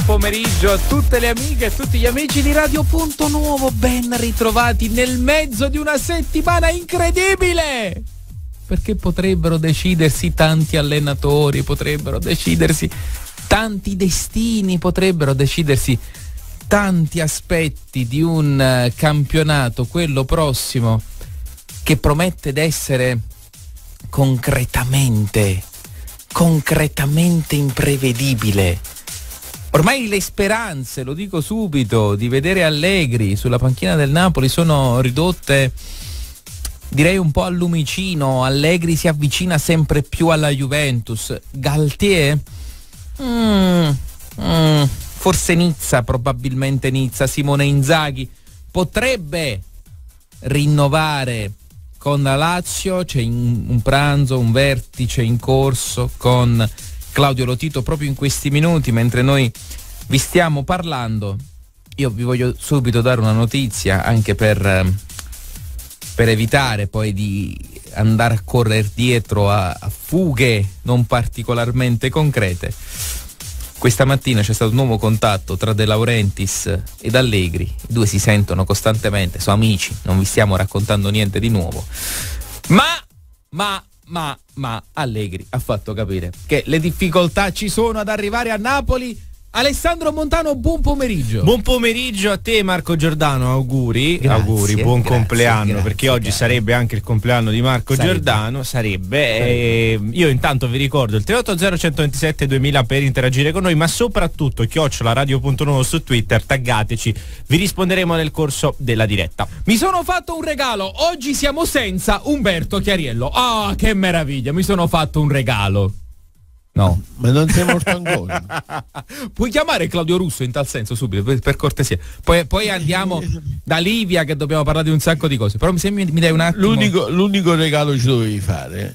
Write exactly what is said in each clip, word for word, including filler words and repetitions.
pomeriggio a tutte le amiche e a tutti gli amici di Radio Punto Nuovo, ben ritrovati nel mezzo di una settimana incredibile, perché potrebbero decidersi tanti allenatori, potrebbero decidersi tanti destini, potrebbero decidersi tanti aspetti di un campionato, quello prossimo, che promette d'essere concretamente, concretamente imprevedibile. Ormai le speranze, lo dico subito, di vedere Allegri sulla panchina del Napoli sono ridotte, direi un po' al lumicino. Allegri si avvicina sempre più alla Juventus. Galtier? Mm, mm, forse Nizza, probabilmente Nizza. Simone Inzaghi potrebbe rinnovare con la Lazio. C'è in, un pranzo, un vertice in corso con Claudio Lotito proprio in questi minuti, mentre noi vi stiamo parlando. Io vi voglio subito dare una notizia, anche per, per evitare poi di andare a correre dietro a, a fughe non particolarmente concrete. Questa mattina c'è stato un nuovo contatto tra De Laurentiis ed Allegri. I due si sentono costantemente, sono amici, non vi stiamo raccontando niente di nuovo. Ma, ma, ma, ma Allegri ha fatto capire che le difficoltà ci sono ad arrivare a Napoli. Alessandro Montano, buon pomeriggio. Buon pomeriggio a te, Marco Giordano, auguri, Grazie, auguri, buon grazie, compleanno, grazie, perché oggi grazie. sarebbe anche il compleanno di Marco Sarebbe. Giordano, sarebbe, Sarebbe. Eh, io intanto vi ricordo il tre otto zero uno due sette duemila per interagire con noi, ma soprattutto chiocciola radio punto nuovo su Twitter, taggateci, vi risponderemo nel corso della diretta. Mi sono fatto un regalo, oggi siamo senza Umberto Chiariello. Ah, che meraviglia, mi sono fatto un regalo. No. Ma non sei morto ancora. Puoi chiamare Claudio Russo in tal senso subito, per, per cortesia. Poi, poi andiamo da Livia, che dobbiamo parlare di un sacco di cose. Però se mi, mi dai un attimo. L'unico, l'unico regalo che ci dovevi fare.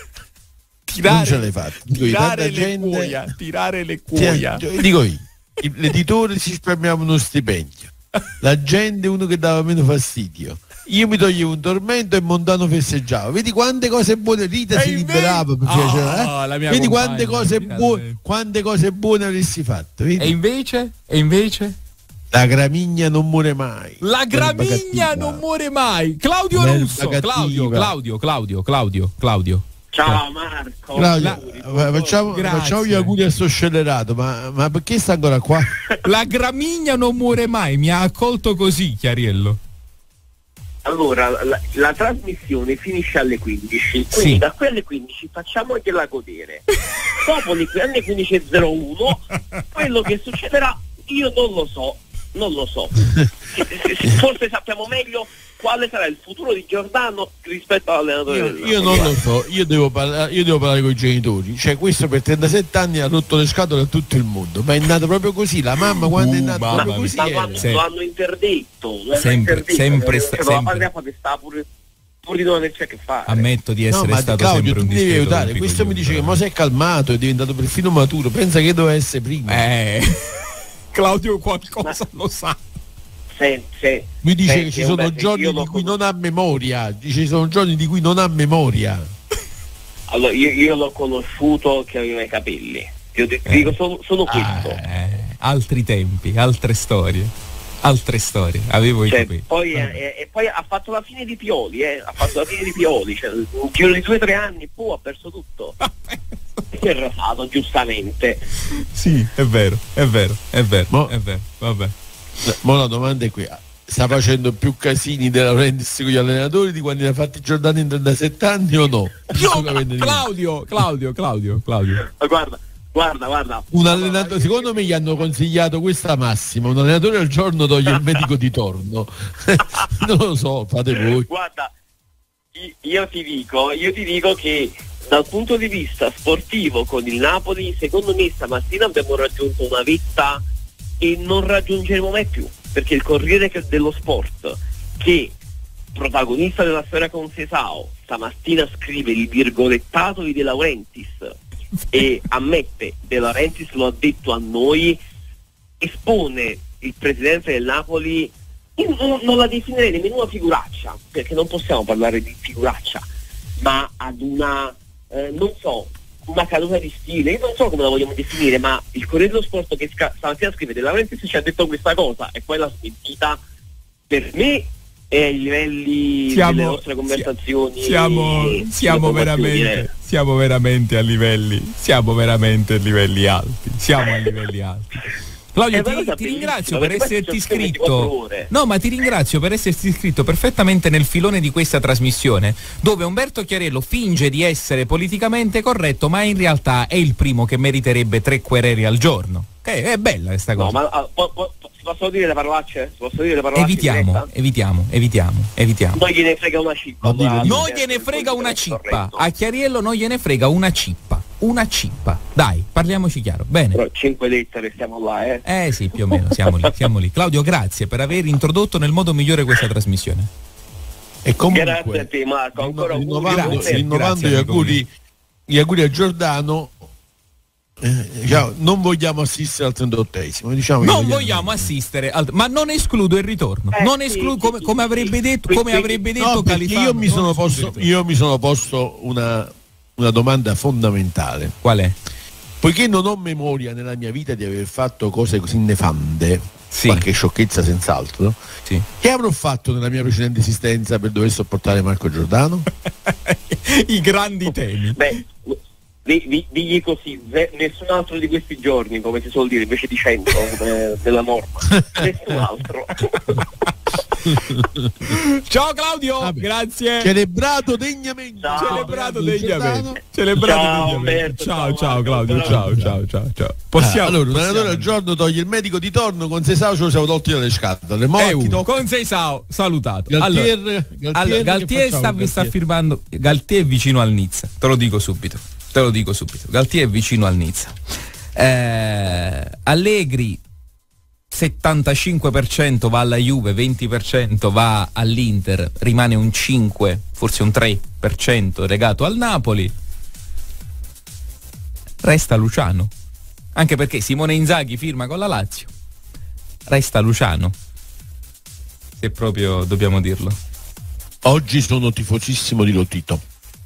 tirare, non ce l'hai fatto. Tirare le gente, cuoia, tirare le cuoia. Ti, dico io, l'editore si risparmiava uno stipendio. La gente uno che dava meno fastidio. Io mi toglievo un tormento e Montano festeggiava. Vedi quante cose buone. Rita E si invece- liberava per Ah, piacere, la eh? mia Vedi compagna, quante cose buone, finalmente. quante cose buone avresti fatto. Vedi? E invece? E invece? La gramigna non muore mai. La L'erba gramigna cattiva. non muore mai. Claudio L'erba Russo. cattiva. Claudio, Claudio, Claudio, Claudio, Claudio. Ciao Marco. Claudio, La- facciamo, Grazie. facciamo gli auguri a sto scellerato, ma, ma perché sta ancora qua? La gramigna non muore mai. Mi ha accolto così, Chiariello. Allora, la, la trasmissione finisce alle quindici, quindi Sì. da qui alle quindici facciamogliela godere. Dopo di qui alle quindici e zero uno, quello che succederà io non lo so, non lo so. Forse sappiamo meglio quale sarà il futuro di Giordano rispetto all'allenatore Io, del io Napoli. non lo so, io devo parlare, io devo parlare con i genitori. Cioè, questo per trentasette anni ha rotto le scatole a tutto il mondo, ma è nato proprio così. La mamma quando è Uh, nata mamma proprio mia. così Ma è. lo hanno, Sì. lo hanno interdetto, lo hanno Sempre, interdetto, sempre eh, sta- cioè, la sempre. patria potestà pure, pur di non averci a che fare. Ammetto di No, essere ma stato Claudio, sempre tu un mi devi discreto aiutare. Questo mi dice che mo si è calmato, è diventato perfino maturo. Pensa che doveva essere prima. Eh. Claudio qualcosa lo sa. Se, se, Mi dice senti, che ci sono Umberto, giorni io di lo cui con- non ha memoria. Dice ci sono giorni di cui non ha memoria. Allora, io, io l'ho conosciuto che aveva i capelli. Io ti Eh. dico solo, solo Ah, questo. eh, altri tempi, altre storie. Altre storie. Avevo i Cioè, capelli. poi, Vabbè. eh, e poi ha fatto la fine di Pioli, eh, ha fatto la fine di Pioli, cioè, un giro di due o tre anni, poi ha perso tutto. Si è rasato, giustamente. Sì, è vero, è vero, è vero, Mo- è vero, vabbè. Ma la domanda è qui. Sta facendo più casini della Laurentiis con gli allenatori di quando ne ha fatti Giordano in trentasette anni o no? Io, Claudio, Claudio, Claudio, Claudio. Ma guarda, guarda, guarda. Un allenatore, secondo me gli hanno consigliato questa massima: un allenatore al giorno toglie il medico di torno. Non lo so, fate voi. Guarda, i- io ti dico, io ti dico che dal punto di vista sportivo con il Napoli, secondo me stamattina abbiamo raggiunto una vetta e non raggiungeremo mai più, perché il Corriere che- dello Sport, che protagonista della storia con Sesao, stamattina scrive il virgolettato di De Laurentiis e ammette, De Laurentiis lo ha detto a noi, espone il presidente del Napoli, io non, non la definirei nemmeno una figuraccia, perché non possiamo parlare di figuraccia, ma ad una, eh, non so, una caduta di stile, io non so come la vogliamo definire, ma il Corriere dello Sport che sca- stamattina scrive De Laurentiis ci ha detto questa cosa e poi l'ha smentita, per me è ai livelli Siamo- delle nostre conversazioni. Siamo, eh, siamo come posso veramente, dire. siamo veramente a livelli, siamo veramente a livelli alti, siamo a livelli alti. Claudio, Eh, ma ti, lo sa ti ringrazio benissimo, per perché esserti poi ci sono ventiquattro iscritto. ore. No, ma ti ringrazio per esserti iscritto perfettamente nel filone di questa trasmissione, dove Umberto Chiarello finge di essere politicamente corretto, ma in realtà è il primo che meriterebbe tre quereli al giorno. Che è bella questa cosa. No, ma ah, po- po- si possono dire le parolacce? Si possono dire le parolacce in evitiamo, diretta? evitiamo, evitiamo, evitiamo. Non gliene frega una cippa. Ma dillo, allora, dillo. Non per gliene essere frega una politicamente cippa, corretto. a Chiariello non gliene frega una cippa, una cippa. Dai, parliamoci chiaro, bene. Però cinque lettere stiamo là, eh. Eh sì, più o meno, siamo lì, siamo lì. Claudio, grazie per aver introdotto nel modo migliore questa trasmissione. E comunque, Grazie a te, Marco, ancora un rinnovando, Grazie, rinnovando grazie, gli, amico auguri, gli auguri a Giordano, eh, diciamo, non vogliamo assistere al trentottesimo, diciamo che Non vogliamo- vogliamo assistere, al- ma non escludo il ritorno. Eh, Non sì, escludo, sì, come, sì, come sì. avrebbe detto, Quindi- come avrebbe detto No, perché Califano. io mi non sono escludo il posto, ritorno. io mi sono posto una, una domanda fondamentale. Qual è? Poiché non ho memoria nella mia vita di aver fatto cose così nefande, Sì. qualche sciocchezza senz'altro, Sì. che avrò fatto nella mia precedente esistenza per dover sopportare Marco Giordano? I grandi temi. Beh, di- di- digli così, ve- nessun altro di questi giorni, come si suol dire, invece di cento come della norma. Nessun altro. Ciao Claudio, Vabbè. grazie. Celebrato degnamente. Ciao. Celebrato Giordano. degnamente. Celebrato Ciao, degnamente. Umberto, Ciao, ciao, ciao Marco. Claudio, ciao, ciao, ciao, ciao. Possiamo, Ah, allora, un possiamo. allenatore al giorno toglie il medico di torno, con Sesao ce lo siamo tolti dalle scatole. Mo' Eh, chi uno, tocca? con Seisao, salutato. Galtier, Allora, Galtier, allora, che Galtier facciamo, sta, Galtier? sta firmando. Galtier è vicino al Nizza, te lo dico subito. Te lo dico subito. Galtier è vicino al Nizza. Eh, Allegri settantacinque per cento va alla Juve, venti per cento va all'Inter, rimane un cinque, forse un tre per cento legato al Napoli. Resta Luciano. Anche perché Simone Inzaghi firma con la Lazio. Resta Luciano. Se proprio dobbiamo dirlo. Oggi sono tifosissimo di Lotito.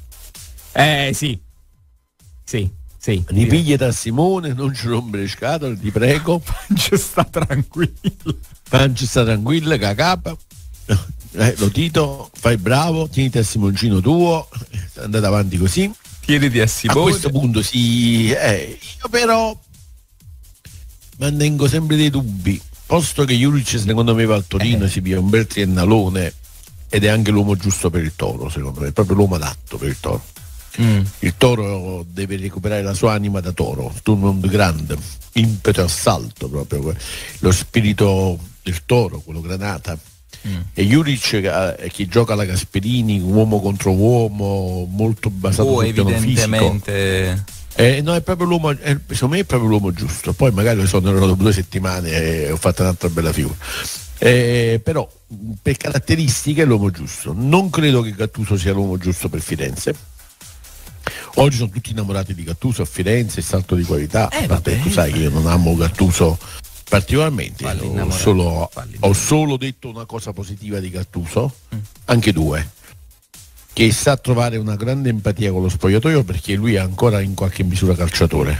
Eh sì. Sì, sì. Ripiglia da Simone, non ci rompere le scatole, ti prego. Ci sta tranquillo. Pancia sta tranquilla, cacapa. Eh, Lotito, fai bravo, tieniti a Simoncino tuo, andate avanti così. Tieniti a A Simone. questo punto sì, eh, io però mantengo sempre dei dubbi. Posto che Juric secondo me va al Torino, Eh. si pia un bel triennalone ed è anche l'uomo giusto per il Toro, secondo me, è proprio l'uomo adatto per il Toro. Mm. Il Toro deve recuperare la sua anima da Toro, Sturmund grande, impeto e assalto proprio, que- lo spirito del Toro, quello granata. Mm. E Juric eh, che gioca alla Gasperini, uomo contro uomo, molto basato Oh, sul piano fisico. evidentemente. Eh, no, è proprio l'uomo, è- secondo me è proprio l'uomo giusto. Poi magari sono dopo due settimane e ho fatto un'altra bella figura. Eh, però per caratteristiche è l'uomo giusto. Non credo che Gattuso sia l'uomo giusto per Firenze. Oggi sono tutti innamorati di Gattuso a Firenze, il salto di qualità. Eh, A parte vabbè. tu sai che io non amo Gattuso particolarmente. Falli Ho innamorare, solo, falli ho solo detto una cosa positiva di Gattuso, Mm. anche due. Che sa trovare una grande empatia con lo spogliatoio perché lui è ancora in qualche misura calciatore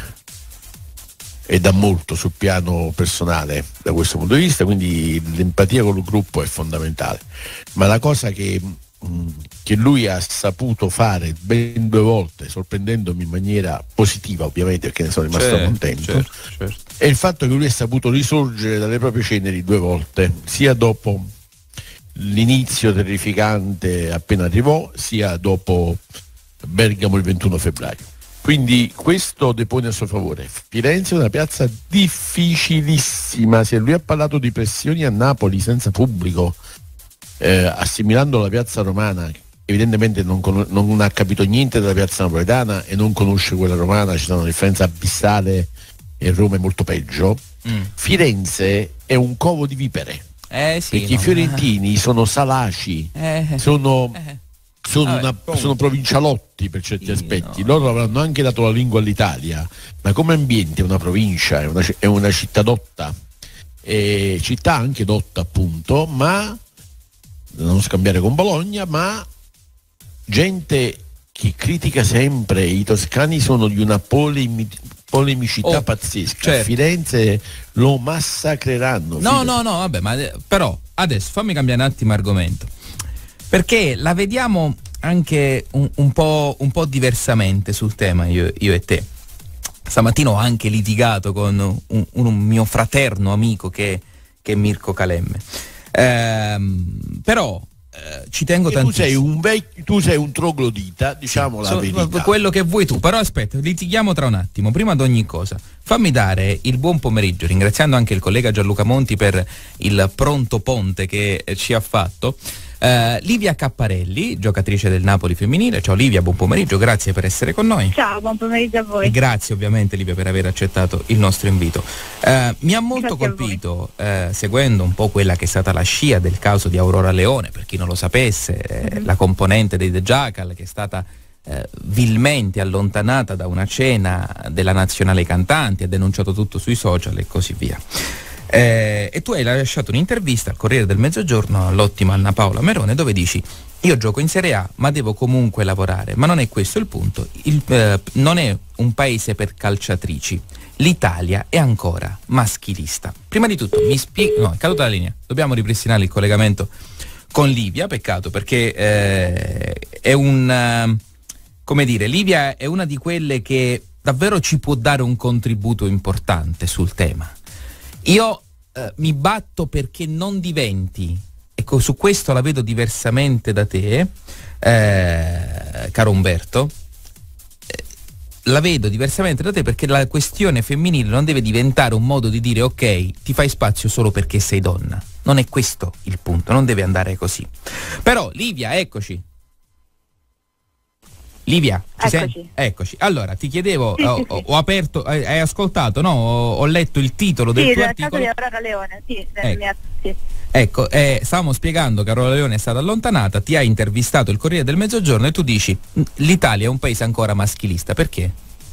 e dà molto sul piano personale da questo punto di vista, quindi l'empatia con il gruppo è fondamentale. Ma la cosa che, mh, che lui ha saputo fare ben due volte, sorprendendomi in maniera positiva ovviamente perché ne sono rimasto Certo, contento, certo, certo. è il fatto che lui ha saputo risorgere dalle proprie ceneri due volte, sia dopo l'inizio terrificante appena arrivò, sia dopo Bergamo il ventuno febbraio. Quindi questo depone a suo favore. Firenze è una piazza difficilissima. Se lui ha parlato di pressioni a Napoli senza pubblico, eh, assimilando la piazza romana, evidentemente non, con- non ha capito niente della piazza napoletana e non conosce quella romana, ci sono una differenza abissale e Roma è molto peggio. Mm. Firenze è un covo di vipere. Eh sì. Perché no, i fiorentini sono salaci, eh, eh, sono, eh. sono, Vabbè, una- comunque. sono provincialotti per certi Sì, aspetti. no. Loro avranno anche dato la lingua all'Italia, ma come ambiente è una provincia, è una, ci- è una città dotta, e città anche dotta appunto, ma da non scambiare con Bologna, ma gente che critica sempre, i toscani sono di una polemi- polemicità oh, pazzesca, certo. A Firenze lo massacreranno. No, no, no, vabbè, ma però adesso fammi cambiare un attimo argomento, perché la vediamo anche un, un, po', un po' diversamente sul tema, io, io e te. Stamattina ho anche litigato con un, un mio fraterno amico che, che è Mirko Calemme. Ehm, però eh, ci tengo tu tantissimo. sei un vecchio, tu sei un troglodita, diciamo sì, la so, verità. Quello che vuoi tu, però aspetta, litighiamo tra un attimo. Prima di ogni cosa, fammi dare il buon pomeriggio, ringraziando anche il collega Gianluca Monti per il pronto ponte che ci ha fatto. Uh, Livia Capparelli, giocatrice del Napoli femminile. Ciao Livia, buon pomeriggio, grazie per essere con noi. Ciao, buon pomeriggio a voi. Grazie ovviamente Livia per aver accettato il nostro invito. Uh, mi ha molto grazie colpito, uh, seguendo un po' quella che è stata la scia del caso di Aurora Leone, per chi non lo sapesse, mm-hmm. eh, la componente dei The Jackal che è stata eh, vilmente allontanata da una cena della Nazionale Cantanti, ha denunciato tutto sui social e così via. Eh, e tu hai lasciato un'intervista al Corriere del Mezzogiorno all'ottima Anna Paola Merone dove dici: io gioco in Serie A ma devo comunque lavorare, ma non è questo il punto, il, eh, non è un paese per calciatrici, l'Italia è ancora maschilista. Prima di tutto mi spieghi, no, è caduta la linea, dobbiamo ripristinare il collegamento con Livia, peccato perché eh, è un, come dire, Livia è una di quelle che davvero ci può dare un contributo importante sul tema. Io eh, mi batto perché non diventi, ecco, su questo la vedo diversamente da te, eh, caro Umberto, eh, la vedo diversamente da te perché la questione femminile non deve diventare un modo di dire ok, ti fai spazio solo perché sei donna. Non è questo il punto, non deve andare così. Però Livia, eccoci. Livia, ci eccoci. Sei? Eccoci. Allora, ti chiedevo, sì, ho, sì, ho, sì. ho aperto, hai, hai ascoltato, no? Ho, ho letto il titolo del sì, tuo del articolo. caso di Aurora Leone, sì, del ecco, mia, sì. ecco eh, stavamo spiegando che Aurora Leone è stata allontanata, ti ha intervistato il Corriere del Mezzogiorno e tu dici l'Italia è un paese ancora maschilista, perché?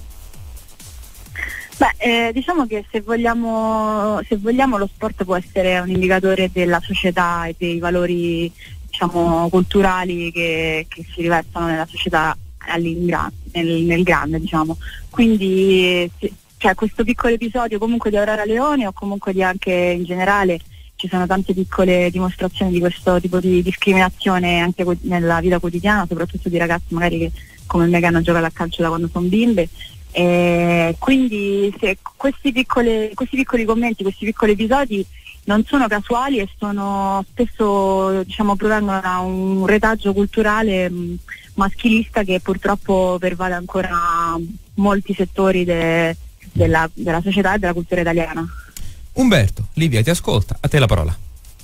Beh, eh, diciamo che se vogliamo, se vogliamo lo sport può essere un indicatore della società e dei valori, diciamo, culturali che, che si riversano nella società nel, nel grande, diciamo. Quindi cioè, questo piccolo episodio comunque di Aurora Leone o comunque di anche in generale ci sono tante piccole dimostrazioni di questo tipo di discriminazione anche nella vita quotidiana, soprattutto di ragazzi magari che come me che hanno giocato a calcio da quando sono bimbe. E quindi se questi, piccole, questi piccoli commenti, questi piccoli episodi non sono casuali e sono spesso, diciamo, provengono da un retaggio culturale mh, maschilista che purtroppo pervade ancora molti settori de, della, della società e della cultura italiana. Umberto, Livia ti ascolta, a te la parola.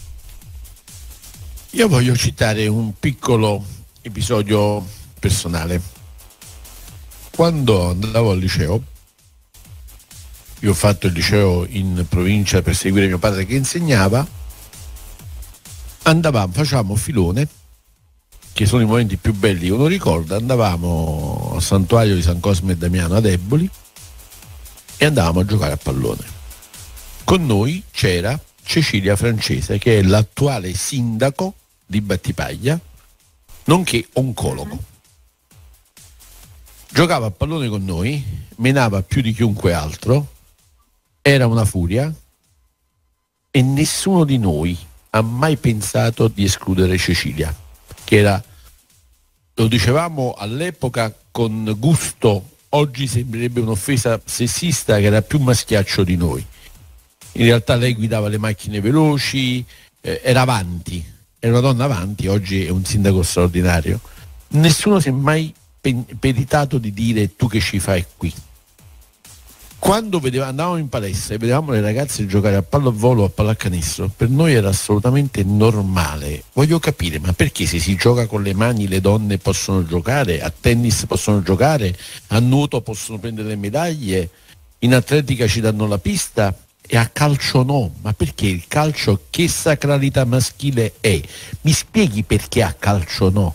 Io voglio citare un piccolo episodio personale. Quando andavo al liceo, io ho fatto il liceo in provincia per seguire mio padre che insegnava, andavamo, facevamo filone, che sono i momenti più belli che uno ricorda, andavamo al santuario di San Cosme e Damiano ad Eboli e andavamo a giocare a pallone. Con noi c'era Cecilia Francese, che è l'attuale sindaco di Battipaglia, nonché oncologo. Giocava a pallone con noi, menava più di chiunque altro, era una furia e nessuno di noi ha mai pensato di escludere Cecilia, che era, lo dicevamo all'epoca con gusto, oggi sembrerebbe un'offesa sessista, che era più maschiaccio di noi. In realtà lei guidava le macchine veloci, eh, era avanti, era una donna avanti, oggi è un sindaco straordinario. Nessuno si è mai peritato di dire tu che ci fai qui. Quando vedeva, andavamo in palestra e vedevamo le ragazze giocare a pallavolo o a pallacanestro, per noi era assolutamente normale. Voglio capire, ma perché se si gioca con le mani le donne possono giocare, a tennis possono giocare, a nuoto possono prendere le medaglie, in atletica ci danno la pista e a calcio no? Ma perché il calcio, che sacralità maschile è? Mi spieghi perché a calcio no?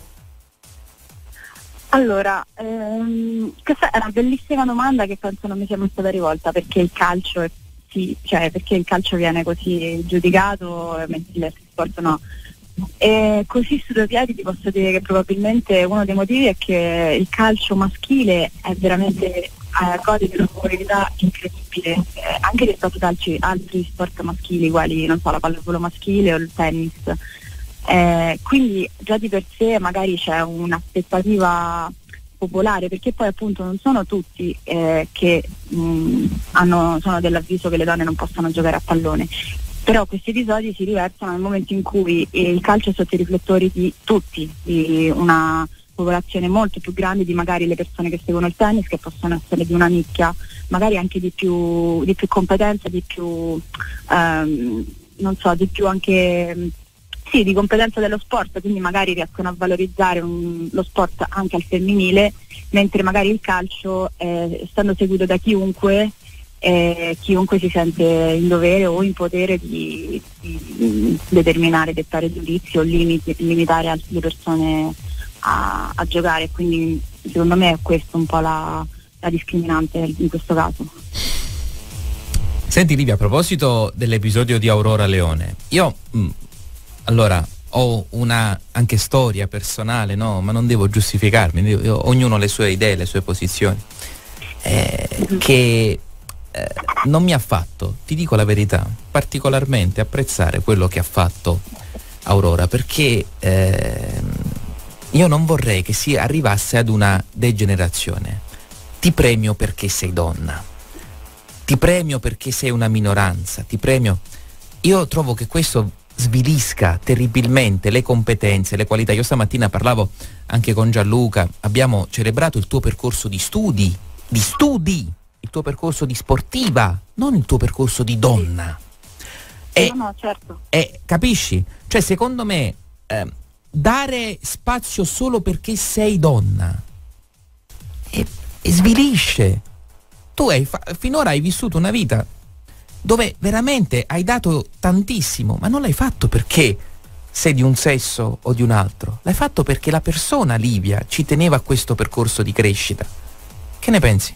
Allora, ehm, questa è una bellissima domanda che penso non mi sia mai stata rivolta, perché il calcio è, sì, cioè perché il calcio viene così giudicato mentre gli altri sport no. E così su due piedi ti posso dire che probabilmente uno dei motivi è che il calcio maschile è veramente eh, gode di una popolarità incredibile, eh, anche rispetto ad altri, altri sport maschili, quali non so, la pallavolo maschile o il tennis. Eh, quindi già di per sé magari c'è un'aspettativa popolare, perché poi appunto non sono tutti eh, che mh, hanno, sono dell'avviso che le donne non possano giocare a pallone, però questi episodi si riversano nel momento in cui il calcio è sotto i riflettori di tutti, di una popolazione molto più grande di magari le persone che seguono il tennis, che possono essere di una nicchia, magari anche di più, di più competenza, di più ehm, non so, di più anche sì, di competenza dello sport, quindi magari riescono a valorizzare un, lo sport anche al femminile, mentre magari il calcio, eh, essendo seguito da chiunque, eh, chiunque si sente in dovere o in potere di, di determinare, dettare giudizi o limiti, limitare altre persone a, a giocare, quindi secondo me è questo un po' la, la discriminante in questo caso. Senti Livia, a proposito dell'episodio di Aurora Leone, io mh, allora ho una anche storia personale, no? Ma non devo giustificarmi, io, io, ognuno ha le sue idee, le sue posizioni, eh, che eh, non mi ha fatto, ti dico la verità, particolarmente apprezzare quello che ha fatto Aurora, perché eh, io non vorrei che si arrivasse ad una degenerazione. Ti premio perché sei donna, ti premio perché sei una minoranza, ti premio. Io trovo che questo svilisca terribilmente le competenze, le qualità. Io stamattina parlavo anche con Gianluca, abbiamo celebrato il tuo percorso di studi, di studi, il tuo percorso di sportiva, non il tuo percorso di donna. E, no, no, certo. E capisci? Cioè, secondo me, eh, dare spazio solo perché sei donna e, e svilisce. Tu hai fa- finora hai vissuto una vita dove veramente hai dato tantissimo, ma non l'hai fatto perché sei di un sesso o di un altro, l'hai fatto perché la persona Livia ci teneva a questo percorso di crescita. Che ne pensi?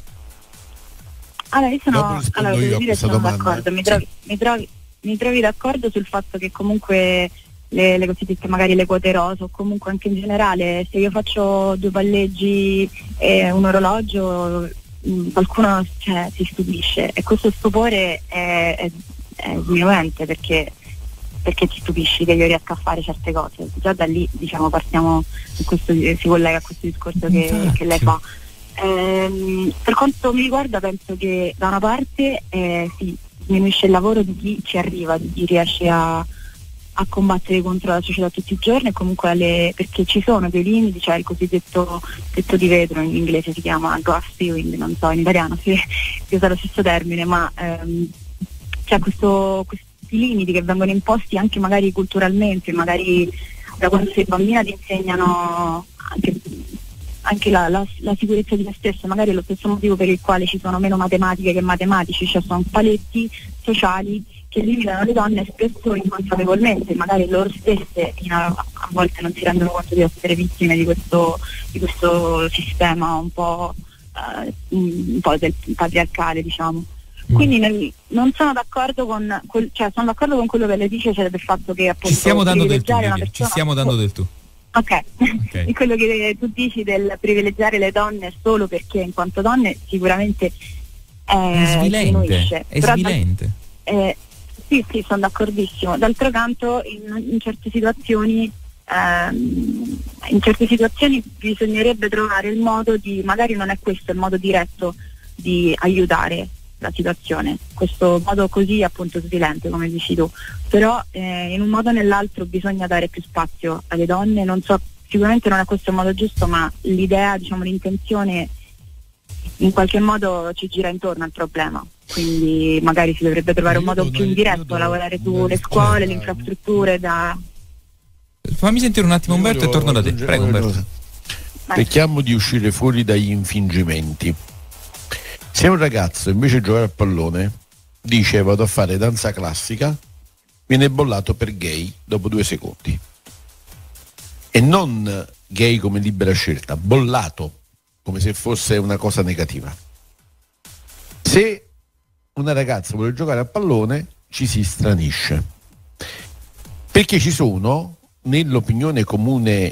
Allora io sono, Dopo rispondo allora, io devo a dire questa sono domanda. d'accordo, mi Sì. trovi, mi, trovi, mi trovi d'accordo sul fatto che comunque le, le cosiddette magari le quote rosa, o comunque anche in generale, se io faccio due palleggi e un orologio, mh, qualcuno cioè, si stupisce, e questo stupore è, è, è sminuente, perché perché ti stupisci che io riesca a fare certe cose. Già da lì diciamo partiamo, questo, si collega a questo discorso che, che lei fa. Ehm, per quanto mi riguarda penso che da una parte eh, si diminuisce il lavoro di chi ci arriva, di chi riesce a, a combattere contro la società tutti i giorni, e comunque alle, perché ci sono dei limiti, cioè il cosiddetto tetto di vetro, in inglese si chiama glass ceiling, non so in italiano si usa lo stesso termine, ma ehm, c'è questo, questi limiti che vengono imposti anche magari culturalmente, magari da quando sei bambina ti insegnano anche anche la, la, la sicurezza di se stessa, magari è lo stesso motivo per il quale ci sono meno matematiche che matematici, cioè sono paletti sociali che limitano le donne spesso inconsapevolmente, magari loro stesse in a, a volte non si rendono conto di essere vittime di questo, di questo sistema un po', uh, un po' del patriarcale, diciamo. Quindi nel, non sono d'accordo con quel, cioè sono d'accordo con quello che lei dice, cioè del fatto che appunto Ci stiamo dando del tu, privilegiare una Livia, ci persona- stiamo dando del tu. Ok, Ok. quello che tu dici del privilegiare le donne solo perché in quanto donne sicuramente È eh, svilente, diminuisce. è Però svilente. da- eh, sì, sì, sono d'accordissimo. D'altro canto in, in certe situazioni ehm, in certe situazioni bisognerebbe trovare il modo di, magari non è questo il modo diretto di aiutare la situazione, questo modo così appunto svilente come dici tu, però eh, in un modo o nell'altro bisogna dare più spazio alle donne, non so, sicuramente non è questo il modo giusto, ma l'idea, diciamo l'intenzione in qualche modo ci gira intorno al problema, quindi magari si dovrebbe trovare un Io modo do più una- indiretto, io do lavorare una sulle risposta- scuole, le infrastrutture da... Fammi sentire un attimo Umberto e torno da te. Prego Umberto. Cerchiamo di uscire fuori dagli infingimenti. Se un ragazzo invece di giocare a pallone dice vado a fare danza classica, viene bollato per gay dopo due secondi. E non gay come libera scelta, bollato come se fosse una cosa negativa. Se una ragazza vuole giocare a pallone ci si stranisce, perché ci sono nell'opinione comune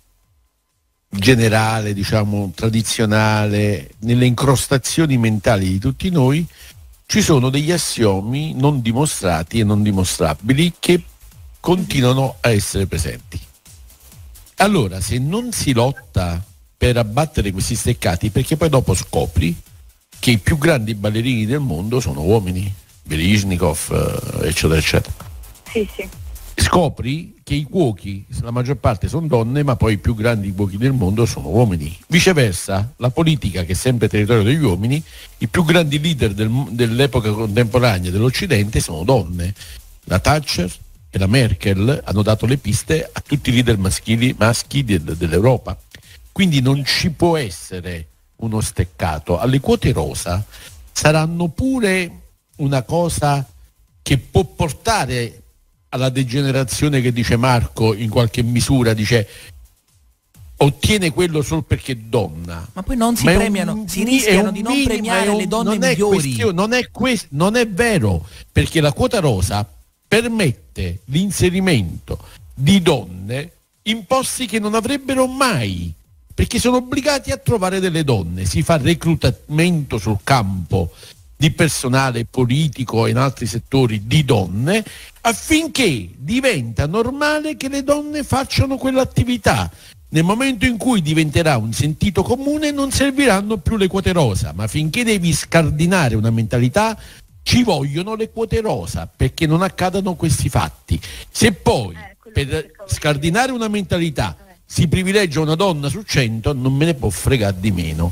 generale, diciamo tradizionale, nelle incrostazioni mentali di tutti noi, ci sono degli assiomi non dimostrati e non dimostrabili che continuano a essere presenti. Allora, se non si lotta per abbattere questi steccati, perché poi dopo scopri che i più grandi ballerini del mondo sono uomini, Belishnikov, eccetera, eccetera. Sì, sì. Scopri che i cuochi, la maggior parte sono donne, ma poi i più grandi cuochi del mondo sono uomini. Viceversa, la politica, che è sempre territorio degli uomini, i più grandi leader del, dell'epoca contemporanea dell'Occidente sono donne. La Thatcher e la Merkel hanno dato le piste a tutti i leader maschili, maschi de, dell'Europa. Quindi non ci può essere uno steccato. Alle quote rosa saranno pure una cosa che può portare alla degenerazione che dice Marco, in qualche misura, dice ottiene quello solo perché è donna. Ma poi non si ma premiano, un, si rischiano di non minimo, premiare un, le donne non migliori. È non, è quest, non è vero, perché la quota rosa permette l'inserimento di donne in posti che non avrebbero mai, perché sono obbligati a trovare delle donne. Si fa reclutamento sul campo di personale politico e in altri settori di donne, affinché diventa normale che le donne facciano quell'attività. Nel momento in cui diventerà un sentito comune non serviranno più le quote rosa, ma finché devi scardinare una mentalità ci vogliono le quote rosa, perché non accadano questi fatti. Se poi eh, per scardinare una mentalità si privilegia una donna su cento, non me ne può fregare di meno.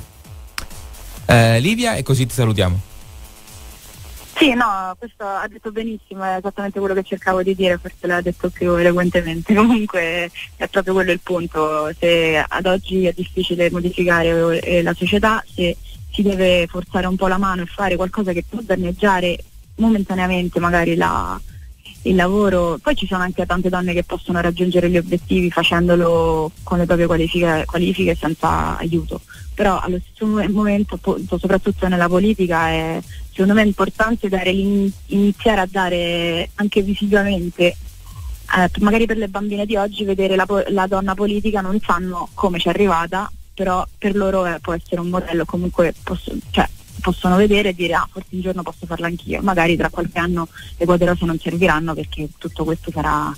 Eh, Livia, e così ti salutiamo. Sì, no, questo ha detto benissimo, è esattamente quello che cercavo di dire, forse l'ha detto più eloquentemente. Comunque è proprio quello il punto. Se ad oggi è difficile modificare eh, la società, se si deve forzare un po' la mano e fare qualcosa che può danneggiare momentaneamente magari la, il lavoro, poi ci sono anche tante donne che possono raggiungere gli obiettivi facendolo con le proprie qualifiche, qualifiche senza aiuto, però allo stesso momento, soprattutto nella politica, è secondo me è importante dare, iniziare a dare anche visivamente, eh, magari per le bambine di oggi, vedere la, la donna politica, non sanno come ci è arrivata, però per loro è, può essere un modello, comunque posso, cioè, possono vedere e dire ah, forse un giorno posso farlo anch'io. Magari tra qualche anno le quote rosa non serviranno perché tutto questo sarà,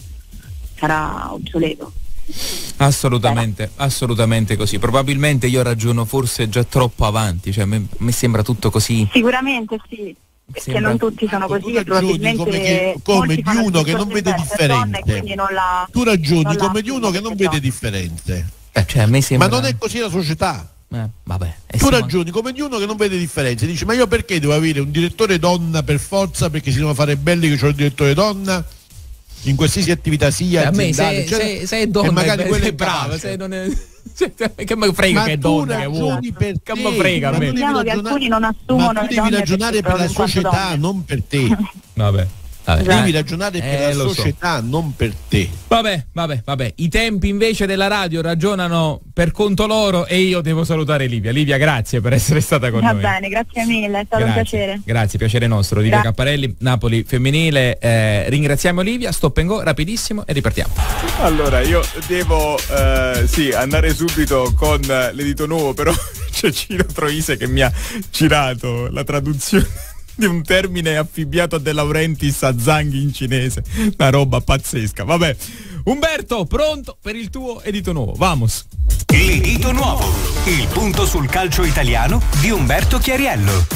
sarà obsoleto. Assolutamente, assolutamente così. Probabilmente io ragiono forse già troppo avanti, cioè a me, a me sembra tutto così. Sicuramente sì, perché sembra... non tutti sono così, tu e probabilmente come, che, come di uno che non vede differenze. La, tu ragioni come di uno che non vede differenze. Eh, cioè, a me sembra... Ma non è così la società. Eh, vabbè, tu ragioni come di uno che non vede differenze, dici ma io perché devo avere un direttore donna per forza, perché si devono fare belli che c'ho il direttore donna in qualsiasi attività sia, a me aziendale, se, se, se è donna e magari è, quella è è brava, se non è... che mi frega ma che è donna, che è uomo, per che mi frega a me. Diciamo che alcuni non assumono, ma tu devi ragionare per la società, non per te. Vabbè. Vabbè. Devi ragionare per eh, la società, so. non per te. Vabbè, vabbè, vabbè. I tempi invece della radio ragionano per conto loro e io devo salutare Livia. Livia, grazie per essere stata con Va noi. Va bene, grazie mille, è stato grazie. un piacere. Grazie, piacere nostro. Livia Gra- Capparelli, Napoli femminile. Eh, ringraziamo Livia, stop and go, rapidissimo e ripartiamo. Allora, io devo eh, sì, andare subito con l'edito nuovo, però c'è Ciro Troise che mi ha girato la traduzione di un termine affibbiato a De Laurentiis a Zanghi in cinese, una roba pazzesca. Vabbè, Umberto, pronto per il tuo edito nuovo? Vamos. L'edito nuovo, il punto sul calcio italiano di Umberto Chiariello.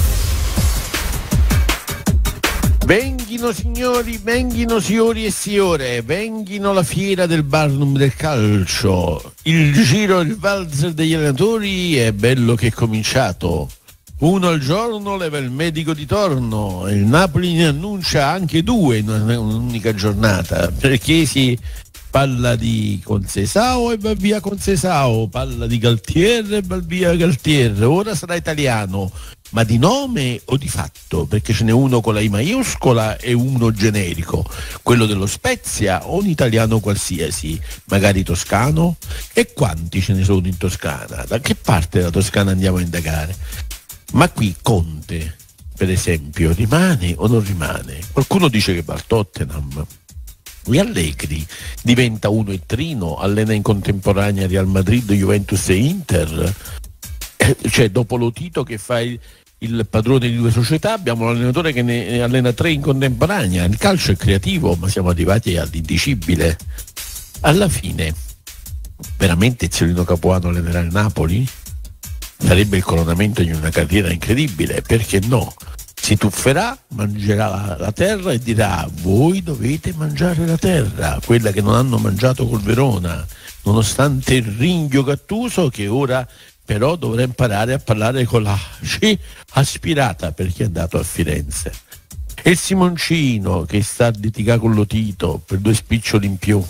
Venghino signori, venghino signori e signore, venghino la fiera del Barnum del calcio. Il giro, il valzer degli allenatori è bello che è cominciato. Uno al giorno leva il medico di torno e il Napoli ne annuncia anche due in un'unica giornata, perché si parla di Concesao e va via Concesao, parla di Galtier e va via Galtier. Ora sarà italiano, ma di nome o di fatto? Perché ce n'è uno con la I maiuscola e uno generico, quello dello Spezia o un italiano qualsiasi, magari toscano? E quanti ce ne sono in Toscana? Da che parte della Toscana andiamo a indagare? Ma qui Conte, per esempio, rimane o non rimane? Qualcuno dice che va al Tottenham, E Allegri diventa uno e Trino, allena in contemporanea Real Madrid, Juventus e Inter, eh, cioè dopo Lotito che fa il, il padrone di due società abbiamo un allenatore che ne allena tre in contemporanea. Il calcio è creativo, ma siamo arrivati all'indicibile. Alla fine veramente Zerino Capuano allenerà il Napoli? Sarebbe il coronamento di una carriera incredibile, perché no? Si tufferà, mangerà la, la terra e dirà: voi dovete mangiare la terra, quella che non hanno mangiato col Verona, nonostante il ringhio Gattuso, che ora però dovrà imparare a parlare con la C aspirata perché è andato a Firenze. E il Simoncino che sta a litigare con Lotito per due spiccioli in più.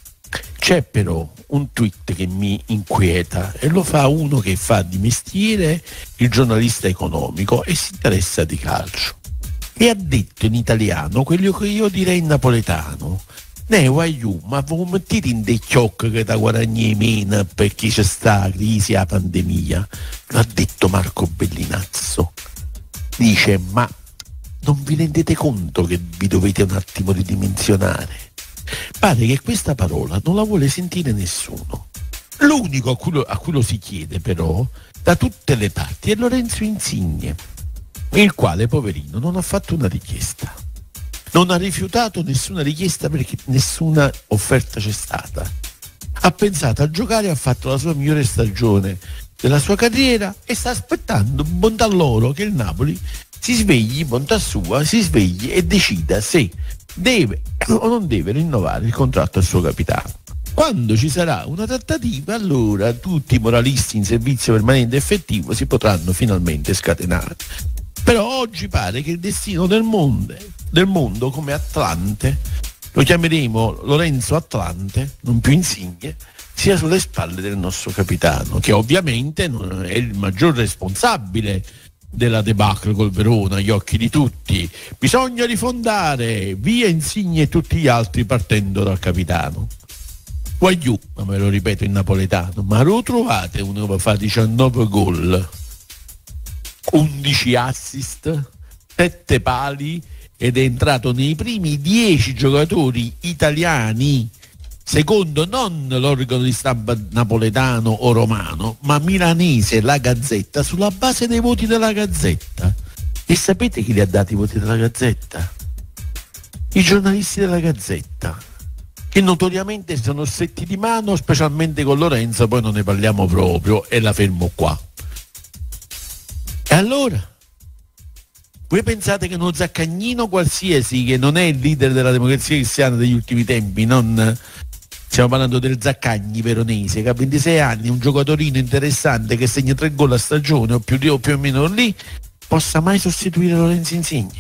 C'è però un tweet che mi inquieta e lo fa uno che fa di mestiere il giornalista economico e si interessa di calcio, e ha detto in italiano quello che io direi in napoletano: ne guaiù, ma voi mettete in dei chiocchi che da guadagnare meno perché c'è sta la crisi, la pandemia. L'ha detto Marco Bellinazzo. Dice: ma non vi rendete conto che vi dovete un attimo ridimensionare? Pare che questa parola non la vuole sentire nessuno. L'unico a cui lo, a cui lo si chiede però da tutte le parti è Lorenzo Insigne, il quale, poverino, non ha fatto una richiesta, non ha rifiutato nessuna richiesta perché nessuna offerta c'è stata. Ha pensato a giocare, ha fatto la sua migliore stagione della sua carriera e sta aspettando, bontà loro, che il Napoli si svegli, bontà sua, si svegli e decida se deve o non deve rinnovare il contratto al suo capitano. Quando ci sarà una trattativa, allora tutti i moralisti in servizio permanente effettivo si potranno finalmente scatenare. Però oggi pare che il destino del mondo, del mondo come Atlante, lo chiameremo Lorenzo Atlante, non più Insigne, sia sulle spalle del nostro capitano, che ovviamente non è il maggior responsabile della debacle col Verona agli occhi di tutti. Bisogna rifondare, via Insigne e tutti gli altri partendo dal capitano. Guagliù, ma me lo ripeto in napoletano, ma lo trovate uno che fa diciannove gol, undici assist, sette pali ed è entrato nei primi dieci giocatori italiani, secondo non l'organo di stampa napoletano o romano, ma milanese, la Gazzetta, sulla base dei voti della Gazzetta. E sapete chi li ha dati i voti della Gazzetta? I giornalisti della Gazzetta, che notoriamente sono stretti di mano, specialmente con Lorenzo, poi non ne parliamo proprio e la fermo qua. E allora? Voi pensate che uno Zaccagnino qualsiasi, che non è il leader della Democrazia Cristiana degli ultimi tempi, non... stiamo parlando del Zaccagni veronese, che ha ventisei anni, un giocatorino interessante che segna tre gol a stagione o più, o più o meno lì, possa mai sostituire Lorenzo Insigne?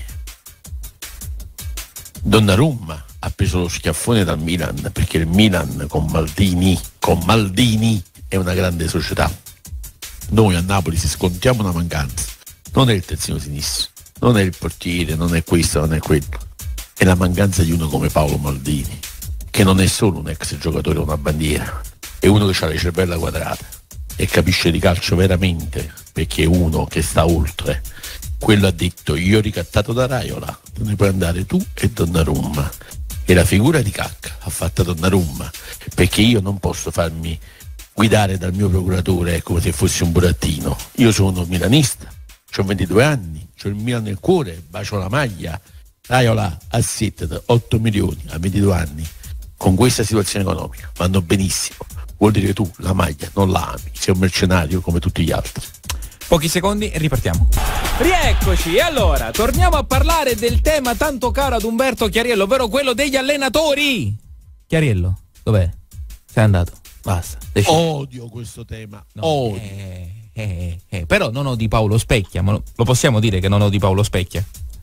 Donnarumma ha preso lo schiaffone dal Milan perché il Milan con Maldini, con Maldini è una grande società. Noi a Napoli si scontiamo una mancanza, non è il terzino sinistro, non è il portiere, non è questo, non è quello, è la mancanza di uno come Paolo Maldini, che non è solo un ex giocatore o una bandiera, è uno che ha le cervella quadrate e capisce di calcio veramente, perché è uno che sta oltre. Quello ha detto: io ho ricattato da Raiola, non ne puoi andare tu e Donnarumma. E la figura di cacca ha fatto Donnarumma, perché io non posso farmi guidare dal mio procuratore come se fossi un burattino. Io sono milanista, ho ventidue anni, ho il Milan nel cuore, bacio la maglia. Raiola ha sette, otto milioni a ventidue anni. Con questa situazione economica vanno benissimo, vuol dire che tu la maglia non la ami, sei un mercenario come tutti gli altri. Pochi secondi e ripartiamo. Rieccoci, e allora torniamo a parlare del tema tanto caro ad Umberto Chiariello, ovvero quello degli allenatori. Chiariello, dov'è? Sei andato? Basta. Decidi. Odio questo tema, No, odio. eh, eh, eh, però non odi Paolo Specchia, ma lo, lo possiamo dire che non odi Paolo Specchia?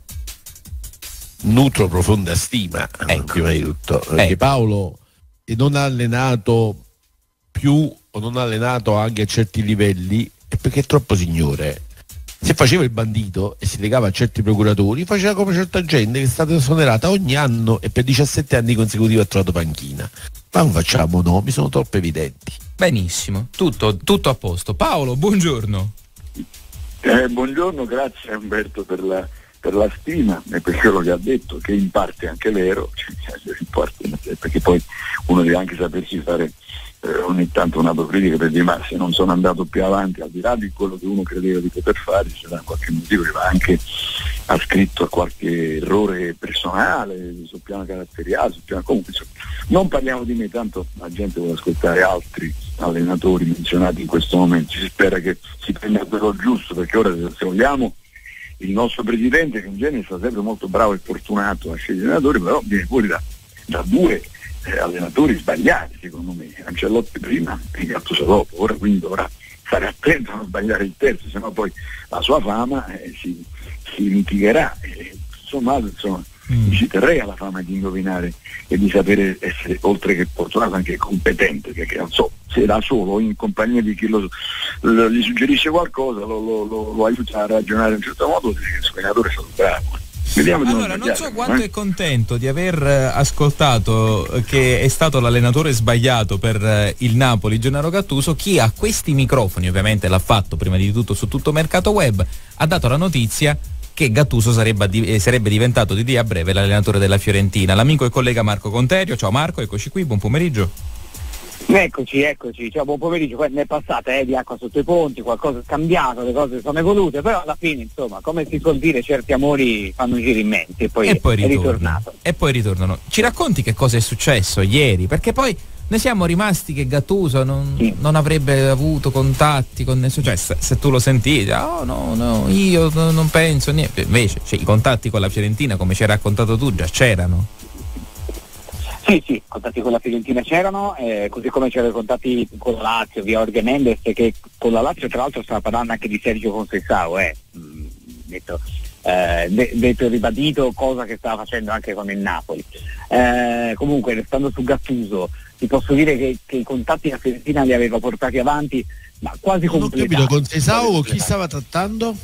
Nutro profonda stima, Ecco. prima di tutto, perché Ecco. Paolo non ha allenato più o non ha allenato anche a certi livelli è perché è troppo signore. Se faceva il bandito e si legava a certi procuratori, faceva come certa gente che è stata esonerata ogni anno e per diciassette anni consecutivi ha trovato panchina. Ma non facciamo nomi, sono troppo evidenti. Benissimo, tutto, tutto a posto. Paolo, buongiorno. Eh, buongiorno, grazie Umberto per la per la stima e per quello che ha detto, che in parte è anche vero, perché poi uno deve anche sapersi fare eh, ogni tanto un'autocritica per dire ma se non sono andato più avanti, al di là di quello che uno credeva di poter fare, c'era qualche motivo che va anche ascritto a qualche errore personale sul piano caratteriale, sul piano, comunque insomma, non parliamo di me, tanto la gente vuole ascoltare altri allenatori menzionati in questo momento, si spera che si prenda quello giusto, perché ora se vogliamo il nostro presidente, che in genere sta sempre molto bravo e fortunato a scegliere allenatori, però viene fuori da, da due eh, allenatori sbagliati secondo me, Ancelotti prima e Gattuso dopo, ora quindi dovrà stare attento a non sbagliare il terzo, sennò poi la sua fama eh, si, si mitigherà, e, insomma, insomma mm. ci terrei alla fama di indovinare e di sapere essere, oltre che fortunato, anche competente, perché non so, se da solo o in compagnia di chi lo, lo, gli suggerisce qualcosa, lo, lo, lo, lo aiuta a ragionare in un certo modo, il suo allenatore è stato bravo. Vediamo. Allora, non so quanto eh? è contento di aver ascoltato che è stato l'allenatore sbagliato per il Napoli, Gennaro Gattuso. Chi a questi microfoni, ovviamente l'ha fatto prima di tutto su tutto mercato web, ha dato la notizia che Gattuso sarebbe, eh, sarebbe diventato di lì a breve l'allenatore della Fiorentina. L'amico e collega Marco Conterio. Ciao Marco, eccoci qui, buon pomeriggio. Eccoci, eccoci, ciao, buon pomeriggio. Ne è passata eh, di acqua sotto i ponti, qualcosa è cambiato, le cose sono evolute, però alla fine, insomma, come si suol dire, certi amori fanno giri in mente e poi, e poi è ritornato. E poi ritornano. Ci racconti che cosa è successo ieri? Perché poi ne siamo rimasti che Gattuso non, sì. non avrebbe avuto contatti con nessuno, cioè se, se tu lo sentivi, oh no, no, io no, non penso niente, invece cioè, i contatti con la Fiorentina, come ci hai raccontato tu, già c'erano. Sì, sì, contatti con la Fiorentina c'erano, eh, così come c'erano i contatti con la Lazio via Jorge Mendes, che con la Lazio tra l'altro stava parlando anche di Sergio Conceição, eh, mh, detto, eh, de- detto ribadito, cosa che stava facendo anche con il Napoli. Eh, comunque, restando su Gattuso, ti posso dire che, che i contatti la Fiorentina li aveva portati avanti, ma quasi completati. Non ho capito, Conceição chi stava trattando?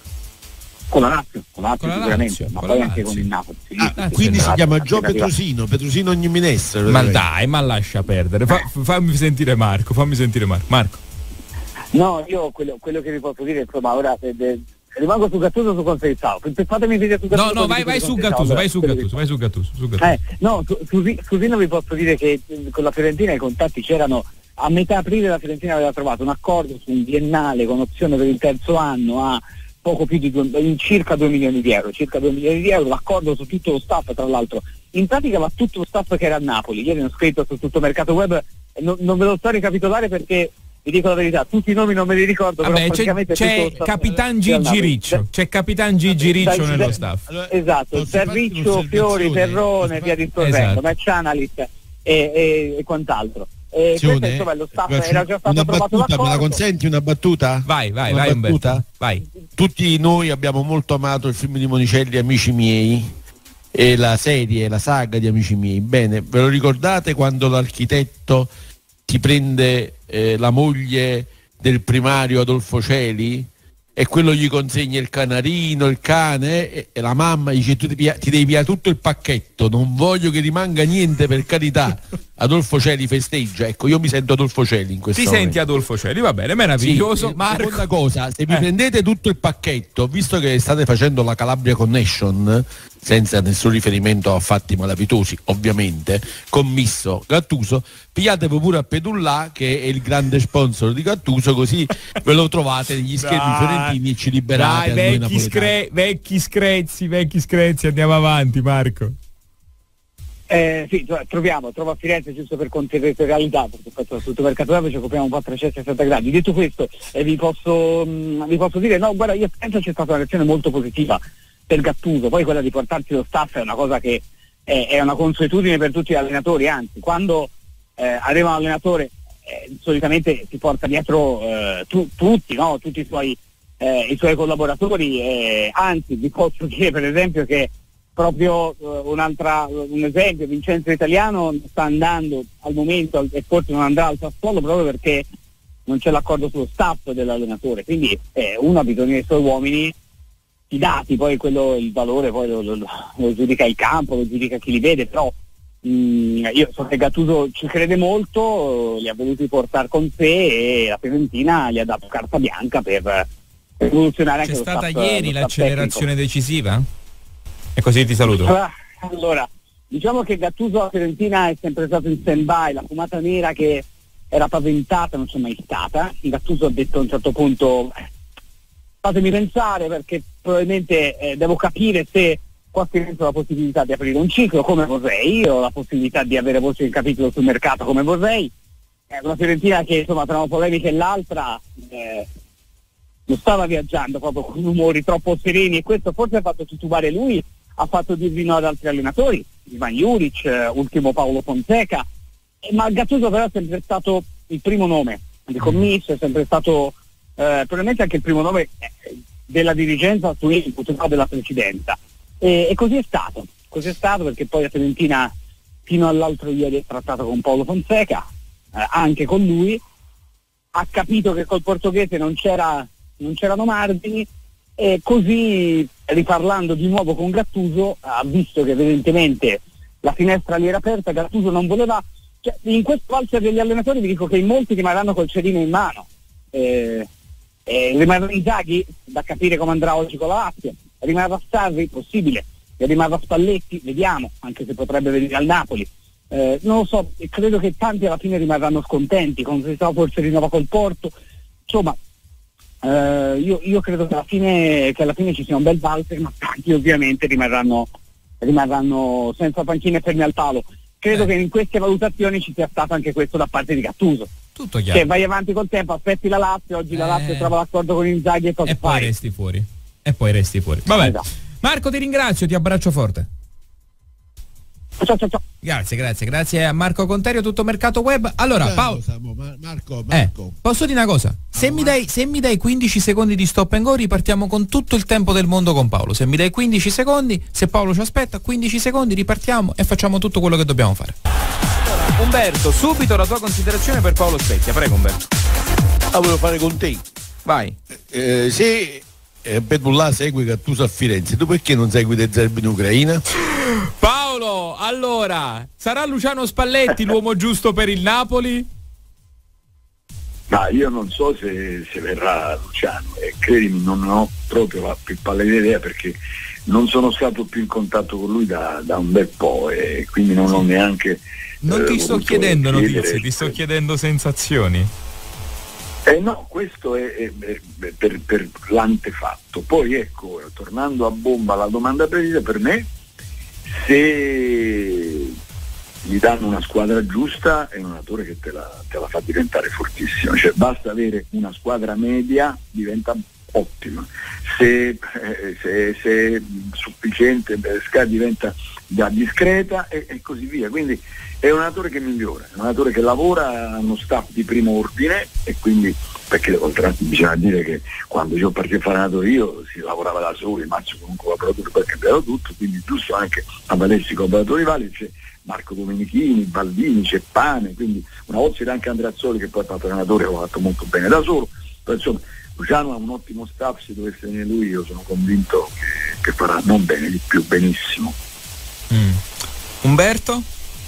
Con la Lazio, con la Lazio con la sicuramente, Lazio, ma con poi la anche Lazio. con il Napoli. Sì, Ah, sì, ah, sì, quindi sì, si sì, chiama sì, Gio sì, Petrosino, Petrosino Gnimines. Ma dai, ma lascia perdere. Fa, fammi sentire Marco, fammi sentire Marco. Marco. No, io quello, quello che vi posso dire, insomma, ora eh, eh, rimango su Gattuso su Conceição. Fatemi vedere su Gattuso. No, no, vai, vai su Gattuso, vai su Gattuso, vai su Gattuso, su Gattuso. Eh, no, su, su, su Sino vi posso dire che eh, con la Fiorentina i contatti c'erano. A metà aprile la Fiorentina aveva trovato un accordo su un biennale con opzione per il terzo anno a poco più di due, in circa due milioni di euro, circa due milioni di euro, l'accordo su tutto lo staff, tra l'altro. In pratica va tutto lo staff che era a Napoli. Ieri ho scritto su tutto mercato web, e non, non ve lo sto ricapitolare perché vi dico la verità, tutti i nomi non me li ricordo. Vabbè, però c'è, praticamente c'è Capitan Gigi Riccio, c'è Capitan Gigi Riccio nello dai, staff. Allora, esatto, Serriccio, Fiori, Terrone, via discorrendo, esatto. Match Analyst e, e, e quant'altro. E questo, insomma, lo staff era già stato una trovato battuta, l'accordo. me la consenti una battuta? Vai, vai, una vai battuta? Umberto, vai. Tutti noi abbiamo molto amato il film di Monicelli, Amici miei, e la serie, la saga di Amici miei. Bene, ve lo ricordate quando l'architetto ti prende eh, la moglie del primario Adolfo Celi e quello gli consegna il canarino, il cane e, e la mamma dice tu ti, pia- ti devi pigliare tutto il pacchetto, non voglio che rimanga niente, per carità. Adolfo Celi festeggia, ecco, io mi sento Adolfo Celi in questo Ti momento. senti Adolfo Celi, va bene, meraviglioso. Sì, Marco. Seconda cosa, se vi Eh. prendete tutto il pacchetto, visto che state facendo la Calabria Connection, senza nessun riferimento a fatti malavitosi, ovviamente, commisso Gattuso, pigliatevi pure a Pedullà, che è il grande sponsor di Gattuso, così ve lo trovate negli schermi Dai. fiorentini e ci liberate. Dai, a noi vecchi, napoletani. scre- vecchi screzi, vecchi screzi, andiamo avanti Marco. Eh, sì, cioè, troviamo, trovo a Firenze giusto per contestualità, perché fatto tutto mercato web ci occupiamo un po' a trecentosessanta gradi. Detto questo, eh, vi posso mh, vi posso dire, no, guarda, io penso c'è stata una reazione molto positiva per Gattuso, poi quella di portarsi lo staff è una cosa che è, è una consuetudine per tutti gli allenatori, anzi, quando eh, arriva un allenatore eh, solitamente si porta dietro eh, tu, tutti, no? tutti i suoi, eh, i suoi collaboratori, eh, anzi vi posso dire per esempio che proprio uh, un'altra, un esempio, Vincenzo Italiano sta andando al momento e forse non andrà al Sassuolo proprio perché non c'è l'accordo sullo staff dell'allenatore, quindi eh, uno ha bisogno dei suoi uomini fidati, poi quello, il valore poi lo, lo, lo giudica il campo, lo giudica chi li vede, però mh, io so che Gattuso ci crede molto, li ha voluti portare con sé e la Fiorentina gli ha dato carta bianca per evoluzionare anche C'è lo stata staff, ieri lo staff l'accelerazione tecnico. decisiva? E così ti saluto. Ah, Allora, diciamo che Gattuso a Fiorentina è sempre stato in stand-by, la fumata nera che era paventata non c'è mai stata. Gattuso ha detto a un certo punto eh, fatemi pensare perché probabilmente eh, devo capire se qua a Firenze ho la possibilità di aprire un ciclo come vorrei, ho la possibilità di avere voce in capitolo sul mercato come vorrei. È una Fiorentina che insomma tra una polemica e l'altra eh, non stava viaggiando proprio con umori troppo sereni, e questo forse ha fatto titubare lui, ha fatto dirvi no ad altri allenatori, Ivan Juric, eh, ultimo Paolo Fonseca, eh, ma Gattuso però è sempre stato il primo nome di commisso, è sempre stato eh, probabilmente anche il primo nome eh, della dirigenza su input, no, della presidenza, e, e così è stato, così è stato perché poi a Fiorentina fino all'altro ieri è trattato con Paolo Fonseca, eh, anche con lui, ha capito che col portoghese non c'era non c'erano margini, e così riparlando di nuovo con Gattuso ha visto che evidentemente la finestra lì era aperta. Gattuso non voleva, cioè, in questo valzer degli allenatori vi dico che in molti rimarranno col cerino in mano, eh, eh, rimarrà Inzaghi da capire come andrà oggi con la Lazio, rimarrà Sarri, possibile, e rimarrà Spalletti, vediamo, anche se potrebbe venire al Napoli, eh, non lo so, credo che tanti alla fine rimarranno scontenti, con Cristóbal forse rinnova col Porto, insomma. Uh, io, io credo che alla fine che alla fine ci sia un bel valzer, ma tanti ovviamente rimarranno rimarranno senza panchine e fermi al palo. Credo eh. che in queste valutazioni ci sia stato anche questo da parte di Gattuso. Tutto chiaro. Che vai avanti col tempo, aspetti la Lazio, oggi eh. la Lazio trova l'accordo con Inzaghi e cosa e fai? poi resti fuori. E poi resti fuori. Vabbè. Esatto. Marco, ti ringrazio, ti abbraccio forte. Ciao, ciao, ciao. Grazie, grazie, grazie a Marco Conterio, Tutto Mercato Web. Allora, Paolo, Marco, Marco. Eh, posso dire una cosa? Se mi, dai, se mi dai quindici secondi di stop and go, ripartiamo con tutto il tempo del mondo con Paolo. Se mi dai quindici secondi, se Paolo ci aspetta, quindici secondi, ripartiamo e facciamo tutto quello che dobbiamo fare. Allora, Umberto, subito la tua considerazione per Paolo Spezia. Prego, Umberto. La volevo fare con te. Vai. Eh, se eh, Petullah segue Gattuso a Firenze, tu perché non segui De Zerbi in Ucraina? Paolo, allora, sarà Luciano Spalletti l'uomo giusto per il Napoli? Ma io non so se, se verrà Luciano, e credimi, non ho proprio la più pallida idea, perché non sono stato più in contatto con lui da, da un bel po', e quindi non ho neanche non eh, ti sto chiedendo chiedere, notizie, ti sto chiedendo sensazioni. Eh no, questo è, è, è per, per l'antefatto. Poi ecco, tornando a bomba alla domanda precisa, per me, se gli danno una squadra giusta è un allenatore che te la, te la fa diventare fortissima, cioè basta avere una squadra media, diventa ottima, se, eh, se, se è sufficiente diventa da discreta e, e così via, quindi è un allenatore che migliora, è un allenatore che lavora a uno staff di primo ordine, e quindi, perché oltre bisogna dire che quando io partito a fare allenatore io si lavorava da soli, Mazzo con un collaboratore, poi è cambiato tutto, quindi giusto anche avvalersi collaboratori vari, c'è Marco Domenichini, Baldini, c'è Pane, quindi una volta c'era anche Andreazzoli che poi ha fatto allenatore, l'ha fatto molto bene da solo, però insomma Luciano ha un ottimo staff, se dovesse venire lui io sono convinto che, che farà non bene di più, benissimo. mm. Umberto?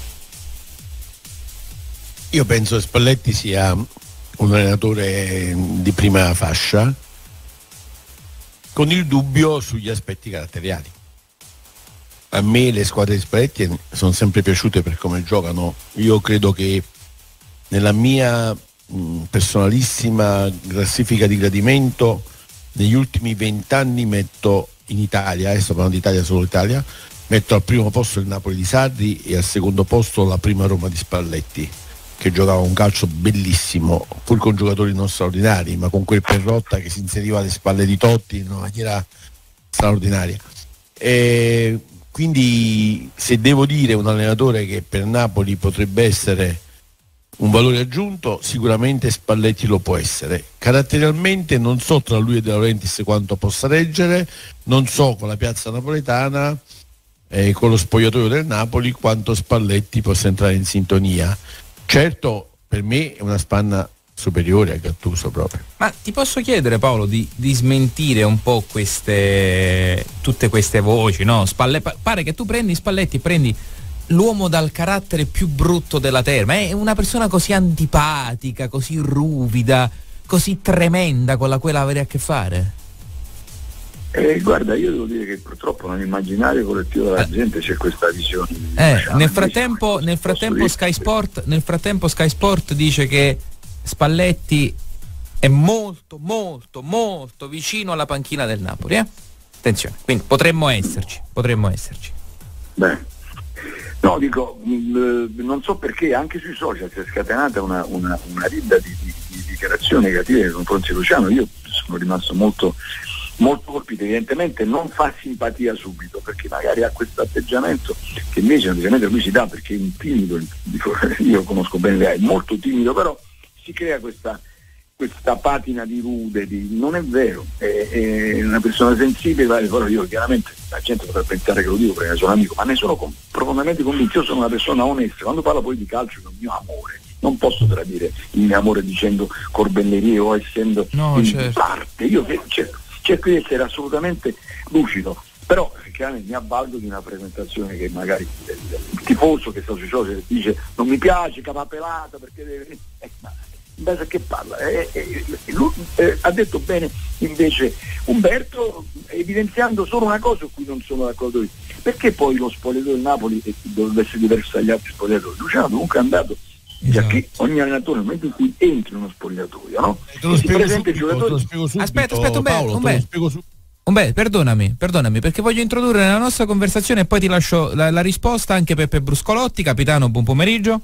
Io penso che Spalletti sia un allenatore di prima fascia, con il dubbio sugli aspetti caratteriali. A me le squadre di Spalletti sono sempre piaciute per come giocano. Io credo che nella mia mh, personalissima classifica di gradimento negli ultimi vent'anni metto in Italia, adesso parlando di Italia, solo Italia, metto al primo posto il Napoli di Sarri e al secondo posto la prima Roma di Spalletti, che giocava un calcio bellissimo, pur con giocatori non straordinari, ma con quel Perrotta che si inseriva alle spalle di Totti in una maniera straordinaria. E quindi, se devo dire un allenatore che per Napoli potrebbe essere un valore aggiunto, sicuramente Spalletti lo può essere. Caratterialmente non so tra lui e De Laurentiis quanto possa reggere, non so con la piazza napoletana e eh, con lo spogliatoio del Napoli quanto Spalletti possa entrare in sintonia. Certo, per me è una spanna superiore a Gattuso proprio. Ma ti posso chiedere, Paolo, di, di smentire un po' queste tutte queste voci, no? Spalle, pare che tu prendi Spalletti, prendi l'uomo dal carattere più brutto della terra, è una persona così antipatica, così ruvida, così tremenda con la quale avere a che fare? Eh, guarda, io devo dire che purtroppo nell'immaginario collettivo della eh. gente c'è questa visione. Eh, diciamo, nel frattempo, nel frattempo Sky Sport, nel frattempo Sky Sport dice che Spalletti è molto, molto, molto vicino alla panchina del Napoli. Eh? Attenzione, quindi potremmo esserci, potremmo esserci. Beh, no, dico, mh, non so perché anche sui social si è scatenata una, una, una ridda di, di, di dichiarazioni negative nei confronti di Luciano. Io sono rimasto molto molto colpito, evidentemente non fa simpatia subito, perché magari ha questo atteggiamento che invece ovviamente lui si dà, perché è un timido, io conosco bene lei, è molto timido, però si crea questa questa patina di rude, di, non è vero, è, è una persona sensibile, però io chiaramente la gente potrà pensare che lo dico perché sono amico, ma ne sono com- profondamente convinto, io sono una persona onesta, quando parlo poi di calcio è il mio amore, non posso tradire il mio amore dicendo corbellerie o essendo no, in certo. parte, io cerco, cerco di essere assolutamente lucido, però chiaramente mi avvalgo di una presentazione che magari il, il tifoso che sta sui social dice non mi piace, capapelata perché deve... Eh, ma, in base a che parla? Eh, eh, lui, eh, ha detto bene invece Umberto, evidenziando solo una cosa su cui non sono d'accordo io. Perché poi lo spogliatoio del Napoli dovrebbe essere diverso dagli altri spogliatori? Luciano comunque è andato, esatto. Già che ogni allenatore nel momento in cui entra in uno spogliatoio, no? Te lo si spiego presenta subito, il giocatore. te lo spiego subito, aspetta, aspetta, un Paolo, un te lo spiego su- Beh, perdonami, perdonami, perché voglio introdurre nella nostra conversazione e poi ti lascio la, la risposta anche Peppe Bruscolotti. Capitano, buon pomeriggio.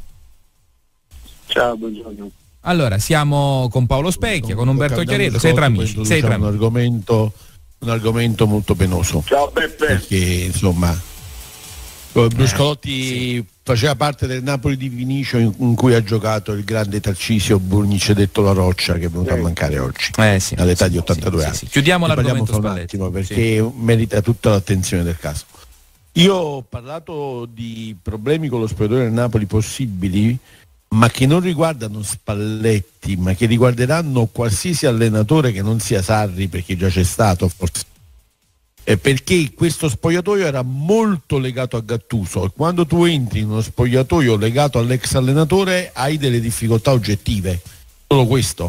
Ciao, buongiorno. Allora, siamo con Paolo Specchia, con Umberto Chiarello, sei tra amici, sei tra un amici. argomento un argomento molto penoso. Ciao Peppe. Perché insomma Bruscolotti eh, sì. faceva parte del Napoli di Vinicio in, in cui ha giocato il grande Tarcisio Burnice detto La Roccia, che è venuto eh. a mancare oggi eh, sì, all'età sì, di ottantadue sì, anni. sì, sì. Chiudiamo ne l'argomento parliamo un attimo perché sì. merita tutta l'attenzione del caso. Io ho parlato di problemi con lo spogliatoio del Napoli possibili, ma che non riguardano Spalletti, ma che riguarderanno qualsiasi allenatore che non sia Sarri, perché già c'è stato forse. Eh, perché questo spogliatoio era molto legato a Gattuso e quando tu entri in uno spogliatoio legato all'ex allenatore hai delle difficoltà oggettive, solo questo.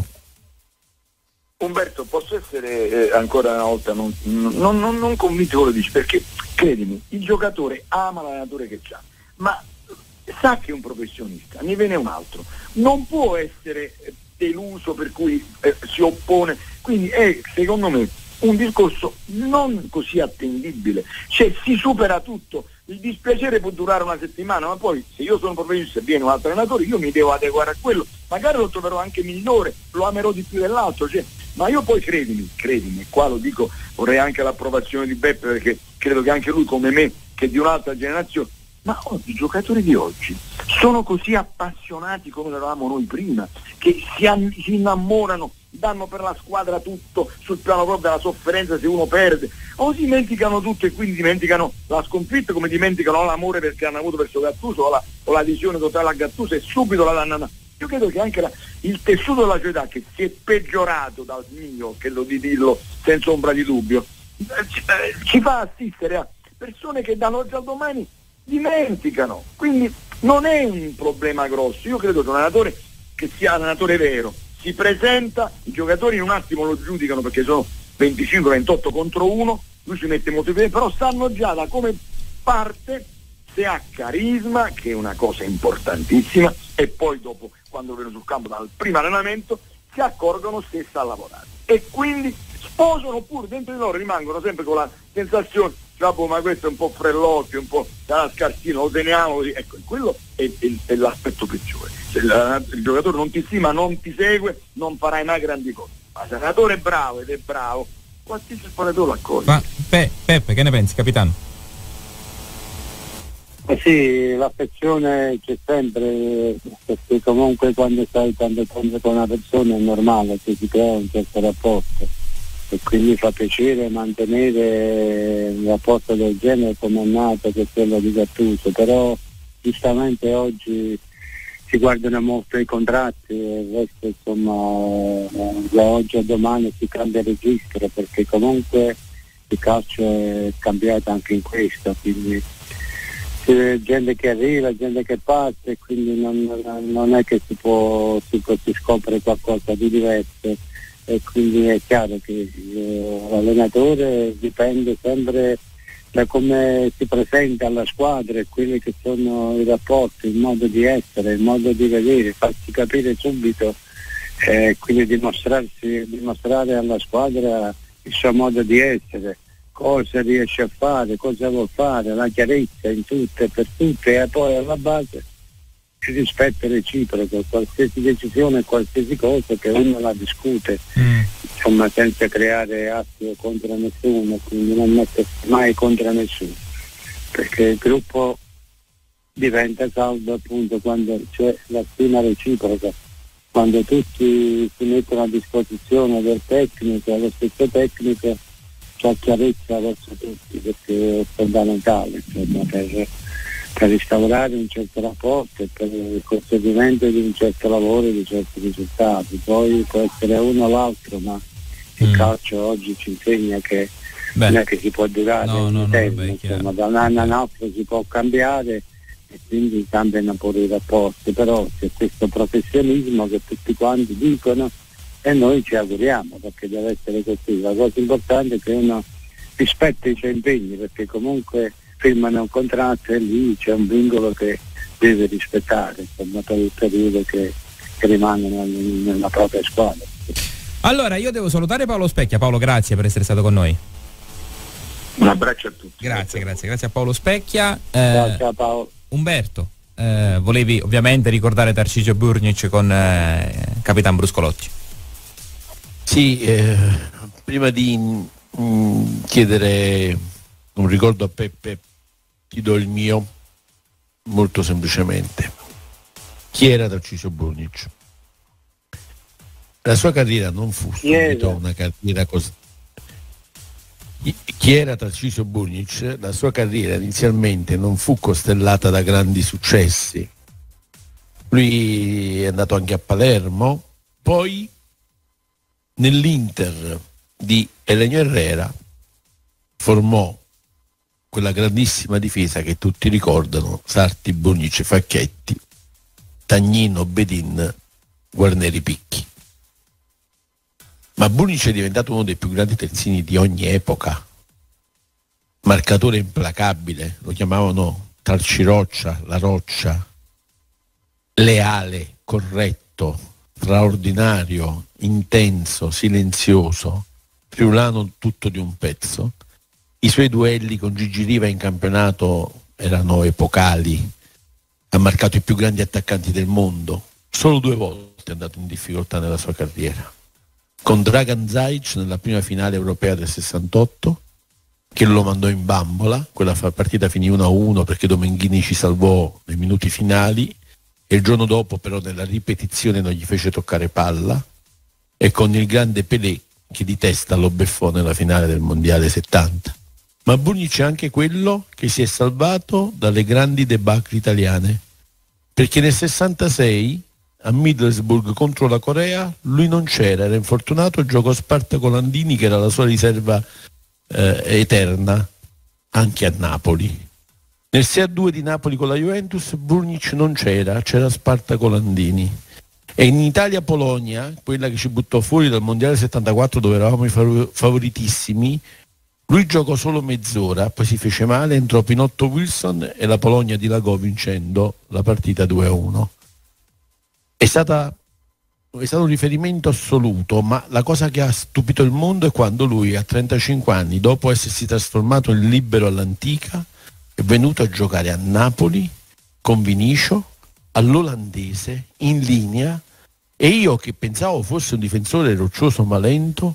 Umberto, posso essere eh, ancora una volta non, non, non, non convinto quello che dici, perché credimi, il giocatore ama l'allenatore che c'ha, ma sa che è un professionista, ne viene un altro, non può essere deluso per cui eh, si oppone, quindi è secondo me un discorso non così attendibile, cioè si supera tutto, il dispiacere può durare una settimana, ma poi se io sono professionista e viene un altro allenatore io mi devo adeguare a quello, magari lo troverò anche migliore, lo amerò di più dell'altro, cioè, ma io poi credimi, credimi, qua lo dico, vorrei anche l'approvazione di Beppe perché credo che anche lui come me, che è di un'altra generazione, ma oggi i giocatori di oggi sono così appassionati come eravamo noi prima, che si, an- si innamorano, danno per la squadra tutto sul piano proprio della sofferenza se uno perde, o si dimenticano tutto e quindi dimenticano la sconfitta come dimenticano l'amore perché hanno avuto verso Gattuso o, la, o l'adesione totale a Gattuso e subito la danno. Io credo che anche la, il tessuto della società che si è peggiorato dal mio, che lo di dirlo senza ombra di dubbio, ci, eh, ci fa assistere a persone che dall'oggi al domani dimenticano, quindi non è un problema grosso. Io credo che un allenatore che sia un allenatore vero si presenta, i giocatori in un attimo lo giudicano perché sono venticinque ventotto contro uno, lui si mette molto bene, però sanno già da come parte, se ha carisma, che è una cosa importantissima, e poi dopo quando viene sul campo dal primo allenamento si accorgono se sa lavorare e quindi sposano, oppure dentro di loro rimangono sempre con la sensazione cioè, boh, ma questo è un po' frellocchio, un po' da scarsino, lo teniamo così, ecco, quello è, è, è l'aspetto peggiore. Se il, il giocatore non ti stima, non ti segue, non farai mai grandi cose, ma se l'allenatore è bravo ed è bravo, qualsiasi spallatore lo accoglie. Ma Pe- Peppe, che ne pensi, capitano? Eh sì, l'affezione c'è sempre, perché comunque quando stai tanto tempo con una persona è normale che si crea un certo rapporto e quindi fa piacere mantenere un rapporto del genere come è nato, che è quello di Gattuso, però giustamente oggi si guardano molto i contratti e il resto insomma da oggi a domani si cambia registro, perché comunque il calcio è cambiato anche in questo, quindi c'è gente che arriva, gente che passa, e quindi non, non è che si può, si può si scopre qualcosa di diverso, e quindi è chiaro che eh, l'allenatore dipende sempre da come si presenta alla squadra e quelli che sono i rapporti, il modo di essere, il modo di vedere, farsi capire subito, eh, quindi dimostrarsi, dimostrare alla squadra il suo modo di essere, cosa riesce a fare, cosa vuol fare, la chiarezza in tutto e per tutte, e poi alla base il rispetto reciproco, qualsiasi decisione, qualsiasi cosa che uno la discute, mm. insomma, senza creare atti contro nessuno, quindi non mettersi mai contro nessuno, perché il gruppo diventa saldo appunto quando c'è la stima reciproca, quando tutti si mettono a disposizione del tecnico, lo stesso tecnico c'è chiarezza verso tutti, perché è fondamentale, insomma, per, per instaurare un certo rapporto e per il conseguimento di un certo lavoro e di certi risultati. Poi può essere uno o l'altro, ma il mm. calcio oggi ci insegna che beh, non è che si può durare no, no, tempo, no, insomma, da un anno all'altro si può cambiare e quindi cambiano pure i rapporti, però c'è questo professionismo che tutti quanti dicono e noi ci auguriamo, perché deve essere così. La cosa importante è che uno rispetti i suoi impegni, perché comunque firmano un contratto e lì c'è un vincolo che deve rispettare, insomma, per il periodo che, che rimane nella propria squadra. Allora io devo salutare Paolo Specchia. Paolo, grazie per essere stato con noi. Un abbraccio a tutti. Grazie, grazie, grazie a Paolo Specchia. Eh, grazie a Paolo. Umberto, eh, volevi ovviamente ricordare Tarcisio Burnic con eh, Capitan Bruscolotti. Sì, eh, prima di mh, chiedere un ricordo a Peppe, ti do il mio, molto semplicemente. Chi era Tarcisio Burnic? La sua carriera non fu subito una carriera così. Chi era Tarcisio Burnic? La sua carriera inizialmente non fu costellata da grandi successi. Lui è andato anche a Palermo, poi nell'Inter di Elenio Herrera formò quella grandissima difesa che tutti ricordano: Sarti, Burnic, Facchetti, Tagnino, Bedin, Guarneri, Picchi. Ma Burnic è diventato uno dei più grandi terzini di ogni epoca, marcatore implacabile, lo chiamavano Tarciroccia, la roccia, leale, corretto, straordinario, intenso, silenzioso, friulano tutto di un pezzo. I suoi duelli con Gigi Riva in campionato erano epocali, ha marcato i più grandi attaccanti del mondo, solo due volte è andato in difficoltà nella sua carriera, con Dragan Zajic nella prima finale europea del sessantotto, che lo mandò in bambola. Quella partita finì uno a uno perché Domenghini ci salvò nei minuti finali, e il giorno dopo però nella ripetizione non gli fece toccare palla, e con il grande Pelé che di testa lo beffò nella finale del mondiale settanta. Ma Burnic è anche quello che si è salvato dalle grandi debacle italiane, perché nel sessantasei a Middlesbrough contro la Corea lui non c'era, era infortunato, giocò Spartaco Landini che era la sua riserva eh, eterna anche a Napoli. Nel sei a due di Napoli con la Juventus Burnic non c'era, c'era Spartaco Landini. E in Italia-Polonia, quella che ci buttò fuori dal mondiale settantaquattro dove eravamo i favoritissimi, lui giocò solo mezz'ora, poi si fece male, entrò Pinotto Wilson e la Polonia dilagò vincendo la partita due a uno. È stata, è stato un riferimento assoluto, ma la cosa che ha stupito il mondo è quando lui a trentacinque anni, dopo essersi trasformato in libero all'antica, è venuto a giocare a Napoli con Vinicio, all'olandese, in linea, e io che pensavo fosse un difensore roccioso ma lento,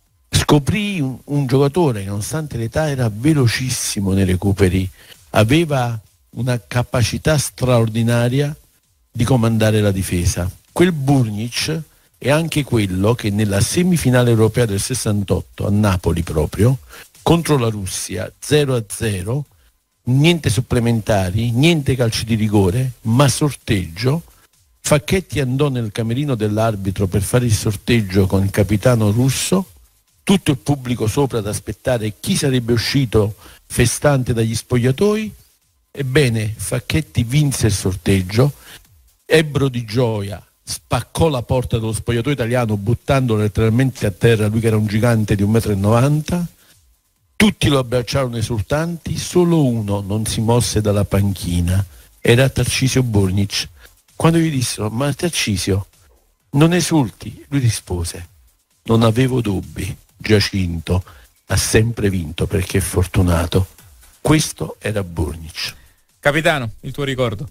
scoprì un, un giocatore che nonostante l'età era velocissimo nei recuperi, aveva una capacità straordinaria di comandare la difesa. Quel Burnic è anche quello che nella semifinale europea del sessantotto a Napoli proprio contro la Russia zero a zero, niente supplementari, niente calci di rigore, ma sorteggio. Facchetti andò nel camerino dell'arbitro per fare il sorteggio con il capitano russo, tutto il pubblico sopra ad aspettare chi sarebbe uscito festante dagli spogliatoi. Ebbene, Facchetti vinse il sorteggio, ebbro di gioia, spaccò la porta dello spogliatoio italiano buttandolo letteralmente a terra, lui che era un gigante di un metro e novanta. Tutti lo abbracciarono esultanti, solo uno non si mosse dalla panchina, era Tarcisio Burnic. Quando gli dissero: ma Tarcisio, non esulti? Lui rispose: non avevo dubbi, Giacinto ha sempre vinto perché è fortunato. Questo era Burnic. Capitano, il tuo ricordo?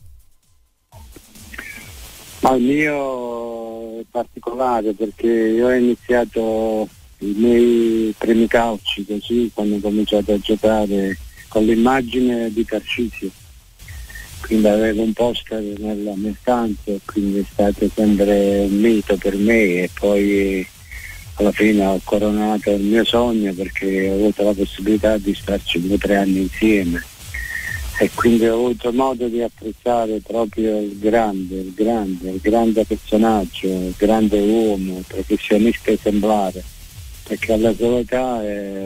Ma il mio è particolare perché io ho iniziato i miei primi calci così quando ho cominciato a giocare con l'immagine di Tarcisio, quindi avevo un poster nella mia stanza, quindi è stato sempre un mito per me, e poi alla fine ho coronato il mio sogno perché ho avuto la possibilità di starci due o tre anni insieme, e quindi ho avuto modo di apprezzare proprio il grande, il grande, il grande personaggio, il grande uomo, professionista esemplare, perché alla sua età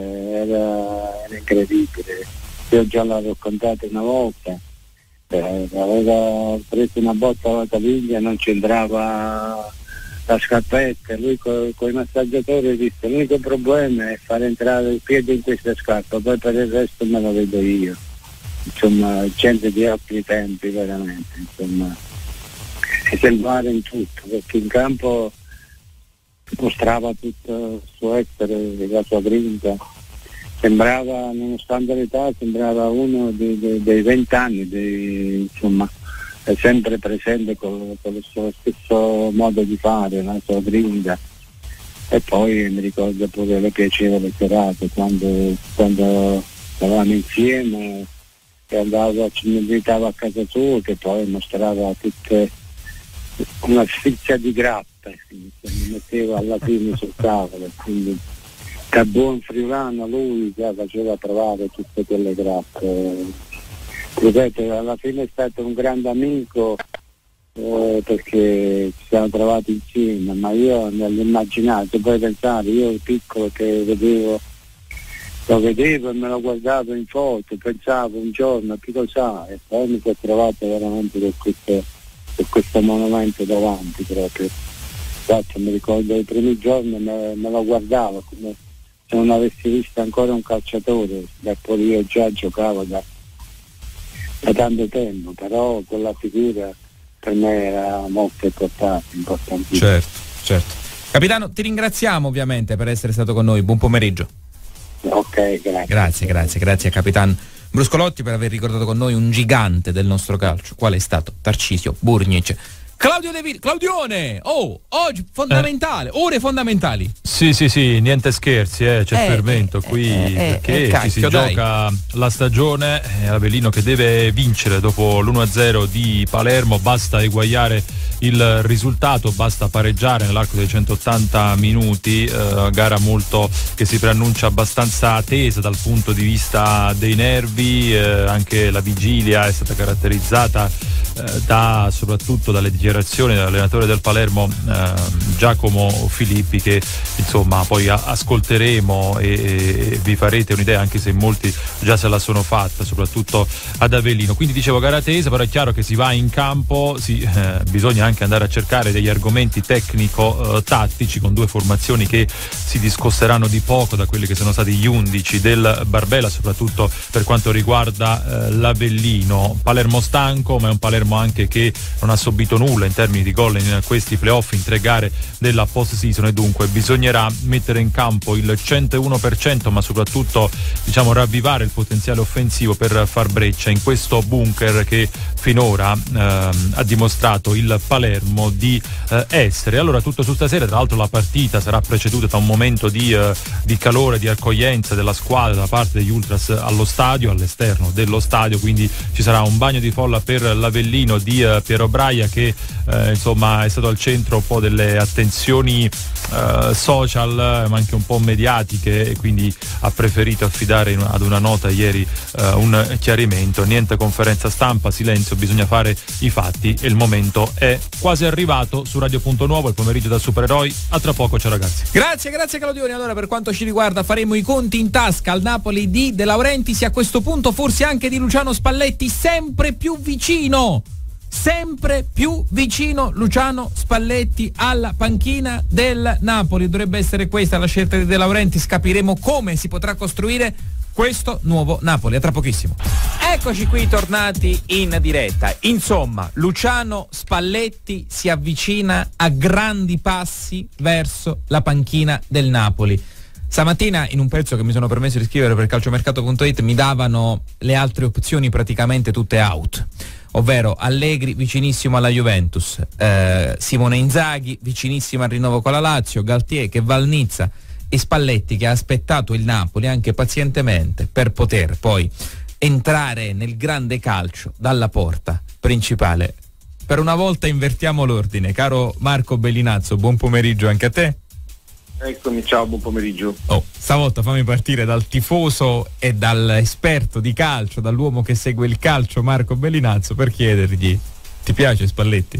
era, era incredibile. Io già l'ho raccontato una volta, eh, aveva preso una botta alla caviglia, non c'entrava la scarpetta, lui con i massaggiatori disse: l'unico problema è far entrare il piede in questa scarpa, poi per il resto me lo vedo io. Insomma, gente di altri tempi veramente, insomma, esemplare in tutto, perché in campo mostrava tutto il suo essere, la sua grinta, sembrava, nonostante l'età, sembrava uno dei, dei, dei vent'anni, dei, insomma, è sempre presente con, con il suo stesso modo di fare, la sua grinta. E poi mi ricordo pure le piacevoli serate quando, quando stavamo insieme, che andava, ci invitava a casa sua, che poi mostrava tutte una sfizia di grappe, quindi mi metteva alla fine sul tavolo, quindi da buon friulano lui già faceva provare tutte quelle grappe. Ripeto, alla fine è stato un grande amico, eh, perché ci siamo trovati insieme, ma io nell'immaginato, puoi pensare, io piccolo che vedevo lo vedevo e me lo guardavo in foto, pensavo un giorno chi lo sa, e poi mi sono trovato veramente per questo, per questo monumento davanti proprio. Infatti mi ricordo i primi giorni me, me lo guardavo come se non avessi visto ancora un calciatore, eppure io già giocavo da, da tanto tempo, però quella figura per me era molto importante, importantissima. Certo, certo. Capitano, ti ringraziamo ovviamente per essere stato con noi, buon pomeriggio. Ok, grazie. Grazie, grazie, grazie a Capitan Bruscolotti per aver ricordato con noi un gigante del nostro calcio, quale è stato Tarcisio Burnic. Claudio De Vita, Claudione, oh, oggi fondamentale, eh. ore fondamentali. Sì, sì, sì, niente scherzi, eh, c'è eh, fermento eh, qui eh, perché eh, cacchio, ci si dai. gioca la stagione, eh, Avellino che deve vincere dopo l'uno a zero di Palermo, basta eguagliare il risultato, basta pareggiare nell'arco dei centottanta minuti, eh, gara molto che si preannuncia abbastanza tesa dal punto di vista dei nervi, eh, anche la vigilia è stata caratterizzata eh, da soprattutto dalle dichiarazioni dell'allenatore del Palermo eh, Giacomo Filippi, che insomma poi a- ascolteremo e, e vi farete un'idea, anche se molti già se la sono fatta, soprattutto ad Avellino. Quindi dicevo gara tesa, però è chiaro che si va in campo, si, eh, bisogna anche andare a cercare degli argomenti tecnico-tattici, con due formazioni che si discosteranno di poco da quelli che sono stati gli undici del Barbella, soprattutto per quanto riguarda eh, l'Avellino. Palermo stanco, ma è un Palermo anche che non ha subito nulla in termini di gol in questi playoff, in tre gare della post season, e dunque bisognerà mettere in campo il centouno per cento, ma soprattutto diciamo ravvivare il potenziale offensivo per far breccia in questo bunker che finora ehm, ha dimostrato il Palermo di eh, essere. Allora tutto su stasera, tra l'altro la partita sarà preceduta da un momento di, eh, di calore, di accoglienza della squadra da parte degli Ultras allo stadio, all'esterno dello stadio, quindi ci sarà un bagno di folla per l'Avellino di eh, Piero Braia, che eh, insomma è stato al centro un po' delle attenzioni eh, social ma anche un po' mediatiche, e quindi ha preferito affidare in, ad una nota ieri eh, un chiarimento. Niente conferenza stampa, silenzio, bisogna fare i fatti e il momento è quasi arrivato su Radio Punto Nuovo, il pomeriggio da supereroi. A tra poco, ciao ragazzi. Grazie, grazie Claudioni. Allora, per quanto ci riguarda, faremo i conti in tasca al Napoli di De Laurentiis e a questo punto forse anche di Luciano Spalletti, sempre più vicino. Sempre più vicino Luciano Spalletti alla panchina del Napoli. Dovrebbe essere questa la scelta di De Laurentiis. Capiremo come si potrà costruire questo nuovo Napoli a tra pochissimo. Eccoci qui tornati in diretta. Insomma, Luciano Spalletti si avvicina a grandi passi verso la panchina del Napoli. Stamattina in un pezzo che mi sono permesso di scrivere per calciomercato punto it mi davano le altre opzioni praticamente tutte out, ovvero Allegri vicinissimo alla Juventus, eh, Simone Inzaghi vicinissimo al rinnovo con la Lazio, Galtier che va al Nizza e Spalletti che ha aspettato il Napoli anche pazientemente per poter poi entrare nel grande calcio dalla porta principale. Per una volta invertiamo l'ordine. Caro Marco Bellinazzo, buon pomeriggio anche a te. Eccomi, ciao, buon pomeriggio. Oh, stavolta fammi partire dal tifoso e dall'esperto di calcio, dall'uomo che segue il calcio, Marco Bellinazzo, per chiedergli: ti piace Spalletti?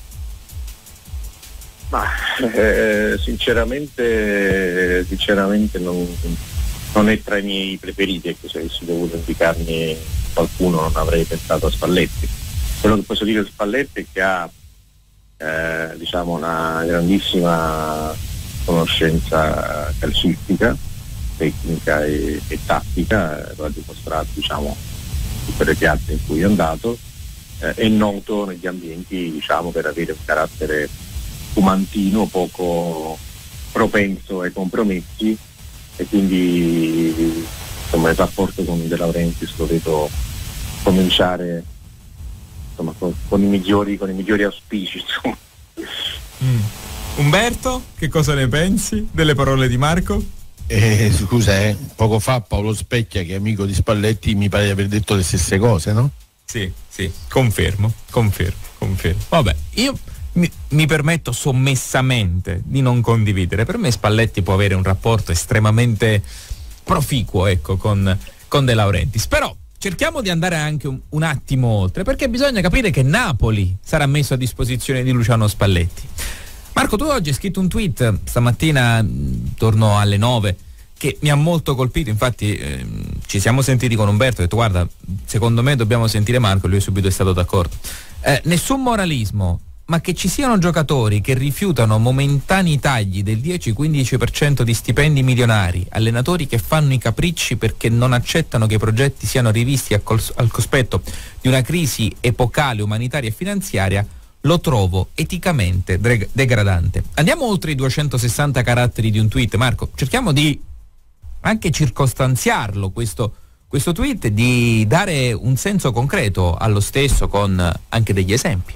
Ma eh, sinceramente sinceramente non, non è tra i miei preferiti, ecco, se avessi dovuto indicarmi qualcuno non avrei pensato a Spalletti. Quello che posso dire di Spalletti è che ha eh, diciamo una grandissima conoscenza calcistica, tecnica e, e tattica, lo ha dimostrato diciamo tutte le piazze in cui è andato, eh, è noto negli ambienti diciamo per avere un carattere fumantino, poco propenso ai compromessi, e quindi insomma il rapporto con De Laurentiis lo vedo cominciare insomma con, con i migliori con i migliori auspici insomma. Mm. Umberto, che cosa ne pensi delle parole di Marco? Eh, scusa, eh, poco fa Paolo Specchia, che è amico di Spalletti, mi pare di aver detto le stesse cose, no? Sì, sì, confermo, confermo, confermo. Vabbè, io mi, mi permetto sommessamente di non condividere. Per me Spalletti può avere un rapporto estremamente proficuo, ecco, con, con De Laurentiis. Però cerchiamo di andare anche un, un attimo oltre, perché bisogna capire che Napoli sarà messo a disposizione di Luciano Spalletti. Marco, tu oggi hai scritto un tweet stamattina intorno alle nove che mi ha molto colpito. Infatti ehm, ci siamo sentiti con Umberto, ho detto guarda, secondo me dobbiamo sentire Marco, e lui subito è stato d'accordo. Eh, nessun moralismo, ma che ci siano giocatori che rifiutano momentanei tagli del dieci-quindici per cento di stipendi milionari, allenatori che fanno i capricci perché non accettano che i progetti siano rivisti al, col- al cospetto di una crisi epocale, umanitaria e finanziaria, lo trovo eticamente de- degradante. Andiamo oltre i duecentosessanta caratteri di un tweet, Marco, cerchiamo di anche circostanziarlo questo, questo tweet, di dare un senso concreto allo stesso con anche degli esempi.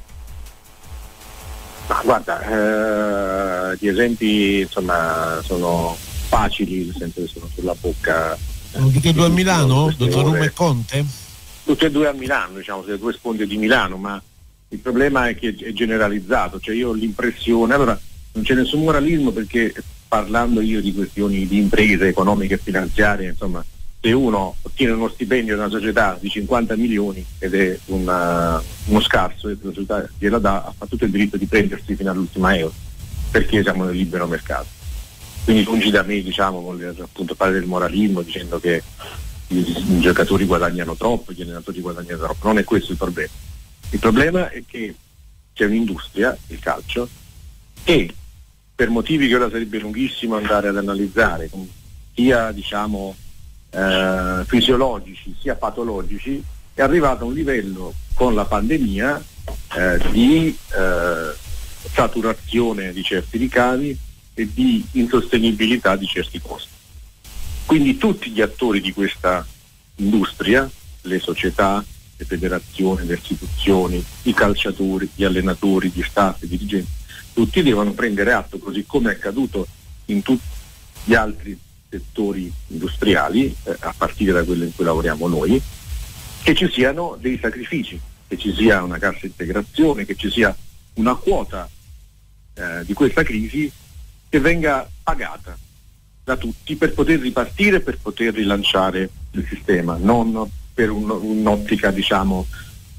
Ma guarda, eh, gli esempi insomma sono facili, nel senso che sono sulla bocca. Sono tutti e due a Milano? Donnarumma e Conte? Tutti e due a Milano, diciamo, siete due sponde di Milano, ma il problema è che è generalizzato, cioè io ho l'impressione, allora non c'è nessun moralismo, perché parlando io di questioni di imprese economiche e finanziarie, insomma, se uno ottiene uno stipendio da una società di cinquanta milioni ed è una, uno scarso e la società gliela dà, ha tutto il diritto di prendersi fino all'ultima euro, perché siamo nel libero mercato. Quindi lungi da me, diciamo, voler appunto fare del moralismo dicendo che i, i giocatori guadagnano troppo, gli allenatori guadagnano troppo, non è questo il problema. Il problema è che c'è un'industria, il calcio, che per motivi che ora sarebbe lunghissimo andare ad analizzare, sia diciamo eh, fisiologici sia patologici, è arrivato a un livello con la pandemia eh, di eh, saturazione di certi ricavi e di insostenibilità di certi costi. Quindi tutti gli attori di questa industria, le società, le federazioni, le istituzioni, i calciatori, gli allenatori, gli staff, i dirigenti, tutti devono prendere atto, così come è accaduto in tutti gli altri settori industriali, eh, a partire da quello in cui lavoriamo noi, che ci siano dei sacrifici, che ci sia una cassa integrazione, che ci sia una quota eh, di questa crisi che venga pagata da tutti per poter ripartire, per poter rilanciare il sistema, non per un, un'ottica diciamo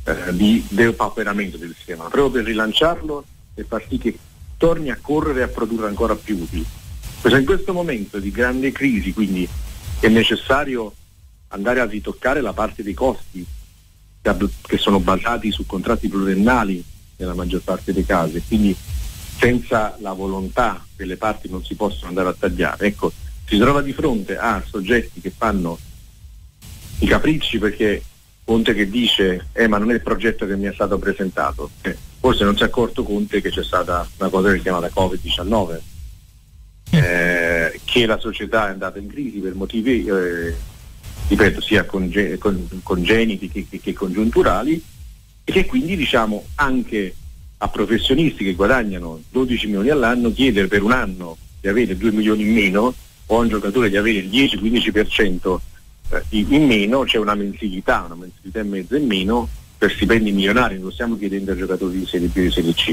eh, di depauperamento del sistema, proprio per rilanciarlo e far sì che torni a correre e a produrre ancora più utili. In questo momento di grande crisi, quindi, è necessario andare a ritoccare la parte dei costi che sono basati su contratti pluriennali nella maggior parte dei casi, quindi senza la volontà delle parti non si possono andare a tagliare. Ecco, si trova di fronte a soggetti che fanno i capricci perché Conte che dice eh ma non è il progetto che mi è stato presentato, eh, forse non si è accorto Conte che c'è stata una cosa che si chiama covid diciannove, eh, che la società è andata in crisi per motivi eh, ripeto, sia conge- con- congeniti che, che, che congiunturali, e che quindi diciamo anche a professionisti che guadagnano dodici milioni all'anno chiedere per un anno di avere due milioni in meno, o a un giocatore di avere il dieci quindici per cento eh, in meno, c'è una mensilità, una mensilità e mezza in meno per stipendi milionari. Non lo stiamo chiedendo ai giocatori di Serie B e di Serie C,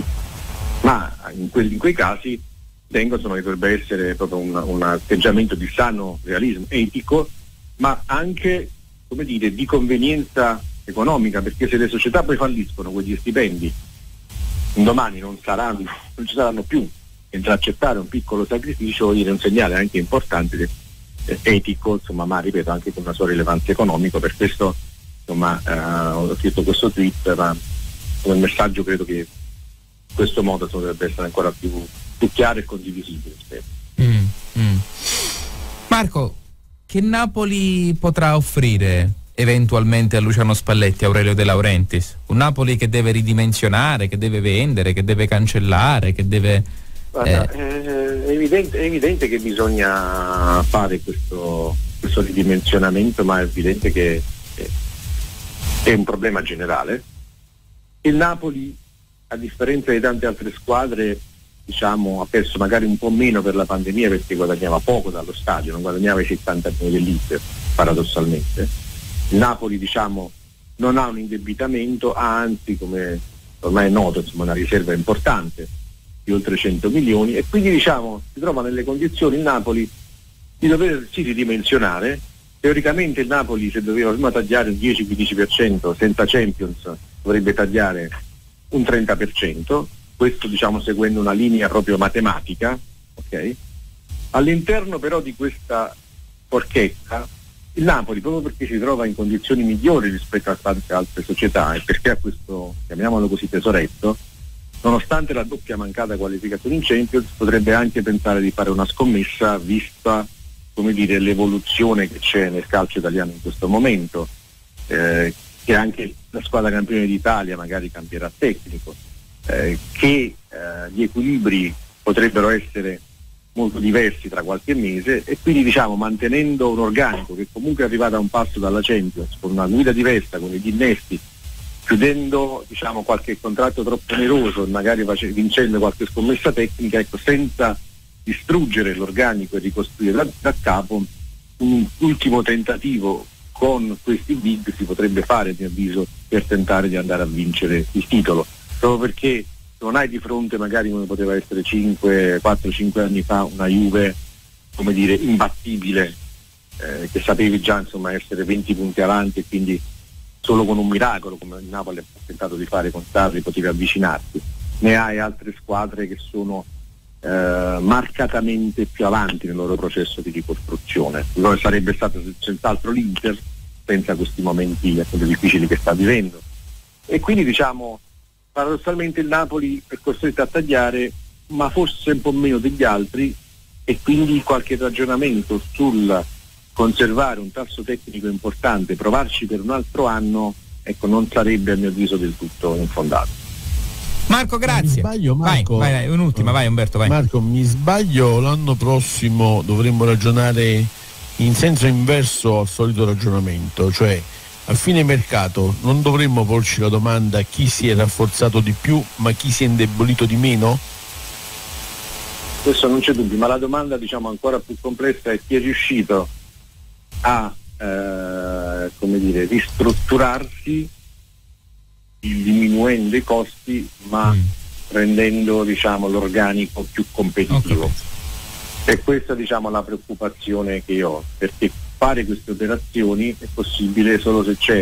ma in, que- in quei casi tengo insomma che dovrebbe essere proprio un, un atteggiamento di sano realismo etico, ma anche, come dire, di convenienza economica, perché se le società poi falliscono, quegli stipendi un domani non saranno, non ci saranno più, e da accettare un piccolo sacrificio è un segnale anche importante de, eh, etico, insomma, ma ripeto anche con una sua rilevanza economica. Per questo insomma eh, ho scritto questo tweet, ma come messaggio credo che in questo modo insomma, dovrebbe essere ancora più, più chiaro e condivisibile. Mm, mm. Marco, che Napoli potrà offrire eventualmente a Luciano Spalletti, Aurelio De Laurentiis? Un Napoli che deve ridimensionare, che deve vendere, che deve cancellare, che deve... Guarda, eh... è, evidente, è evidente che bisogna fare questo, questo ridimensionamento, ma è evidente che è, è un problema generale. Il Napoli, a differenza di tante altre squadre, diciamo, ha perso magari un po' meno per la pandemia perché guadagnava poco dallo stadio, non guadagnava i settanta milioni dell'Inter, paradossalmente. Il Napoli, diciamo, non ha un indebitamento, ha anzi, come ormai è noto, insomma, una riserva importante di oltre cento milioni, e quindi diciamo si trova nelle condizioni il Napoli di doversi ridimensionare. Teoricamente il Napoli, se doveva prima tagliare il dieci quindici per cento senza Champions, dovrebbe tagliare un trenta per cento. Questo diciamo seguendo una linea proprio matematica, ok? All'interno però di questa forchetta il Napoli, proprio perché si trova in condizioni migliori rispetto a tante altre società e perché ha questo, chiamiamolo così, tesoretto, nonostante la doppia mancata qualificazione in Champions, potrebbe anche pensare di fare una scommessa vista, come dire, l'evoluzione che c'è nel calcio italiano in questo momento, eh, che anche la squadra campione d'Italia magari cambierà tecnico. Eh, che eh, gli equilibri potrebbero essere molto diversi tra qualche mese, e quindi diciamo mantenendo un organico che comunque è arrivato a un passo dalla Champions, con una guida diversa, con gli innesti, chiudendo diciamo qualche contratto troppo oneroso e magari face- vincendo qualche scommessa tecnica, ecco, senza distruggere l'organico e ricostruire da, da capo, un ultimo tentativo con questi big si potrebbe fare, a mio avviso, per tentare di andare a vincere il titolo. Proprio perché non hai di fronte magari come poteva essere cinque, quattro cinque anni fa una Juve, come dire, imbattibile, eh, che sapevi già insomma essere venti punti avanti e quindi solo con un miracolo, come il Napoli ha tentato di fare con Sarri, potevi avvicinarti. Ne hai altre squadre che sono eh, marcatamente più avanti nel loro processo di ricostruzione. Allora sarebbe stato senz'altro l'Inter, senza questi momenti appunto difficili che sta vivendo. E quindi diciamo paradossalmente il Napoli è costretto a tagliare, ma forse un po' meno degli altri, e quindi qualche ragionamento sul conservare un tasso tecnico importante, provarci per un altro anno, ecco, non sarebbe a mio avviso del tutto infondato. Marco, grazie. Mi sbaglio, Marco? Vai, vai, vai, un'ultima, vai Umberto, vai. Marco, mi sbaglio, l'anno prossimo dovremmo ragionare in senso inverso al solito ragionamento, cioè a fine mercato non dovremmo porci la domanda chi si è rafforzato di più ma chi si è indebolito di meno? Questo non c'è dubbio, ma la domanda diciamo ancora più complessa è chi è riuscito a eh, come dire, ristrutturarsi diminuendo i costi ma mm. rendendo diciamo l'organico più competitivo. Okay. E questa diciamo la preoccupazione che io ho, perché fare queste operazioni è possibile solo se c'è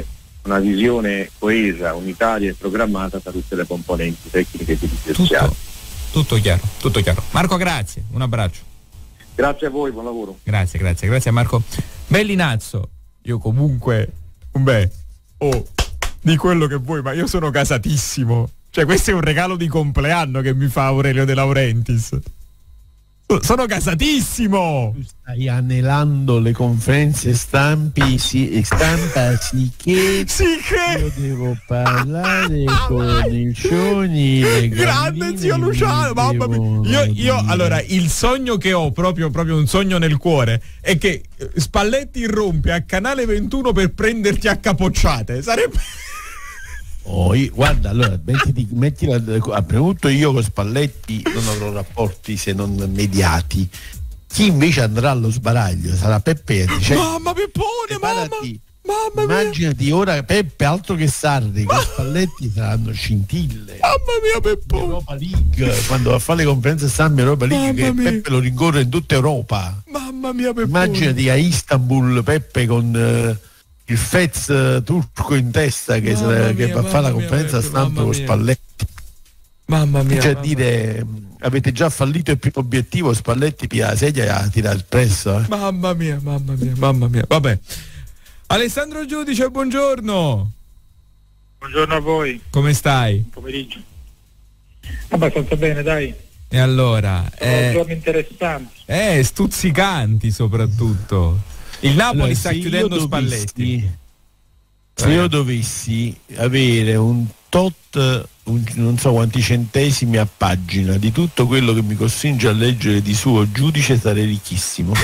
una visione coesa, unitaria e programmata da tutte le componenti tecniche e dirigenziali. Tutto, tutto chiaro, tutto chiaro. Marco, grazie, un abbraccio. Grazie a voi, buon lavoro. Grazie, grazie, grazie a Marco Bellinazzo. Io comunque, beh, oh, di quello che vuoi, ma io sono casatissimo. Cioè, questo è un regalo di compleanno che mi fa Aurelio De Laurentiis. Sono casatissimo! Tu stai anelando le conferenze stampi, sì, stampa, sì che, sì che io devo parlare con il Cioni, le grande zio Luciano, mamma mia. Io, io allora il sogno che ho, proprio, proprio un sogno nel cuore, è che Spalletti irrompe a Canale ventuno per prenderti a capocciate. Sarebbe... Oh, io, guarda, allora mettiti, mettila, premuto io con Spalletti non avrò rapporti se non mediati. Chi invece andrà allo sbaraglio sarà Peppe e dice, mamma Peppone, mamma, mamma immaginati mia. Ora Peppe altro che Sarri, con Spalletti saranno scintille. Mamma mia Peppone. Europa League, quando va a fare le conferenze stampa Europa League, mamma che mia. Peppe lo rincorre in tutta Europa. Mamma mia Peppone. Immaginati a Istanbul Peppe con uh, il Fez uh, turco in testa che, sarà, che va a fare la conferenza mia, stampa con Spalletti. Mamma mia. Cioè mamma dire mia. Avete già fallito il primo obiettivo, Spalletti pia la sedia e tira il presso. Eh. Mamma mia, mamma mia, mamma mia. Vabbè. Alessandro Giudice, buongiorno. Buongiorno a voi. Come stai? Buon pomeriggio. Abbastanza bene, dai. E allora? Sono eh, giorni interessanti. Eh, stuzzicanti soprattutto. Il Napoli allora, sta chiudendo dovessi, Spalletti. Se io dovessi avere un tot, un, non so quanti centesimi a pagina di tutto quello che mi costringe a leggere di suo Giudice, sarei ricchissimo.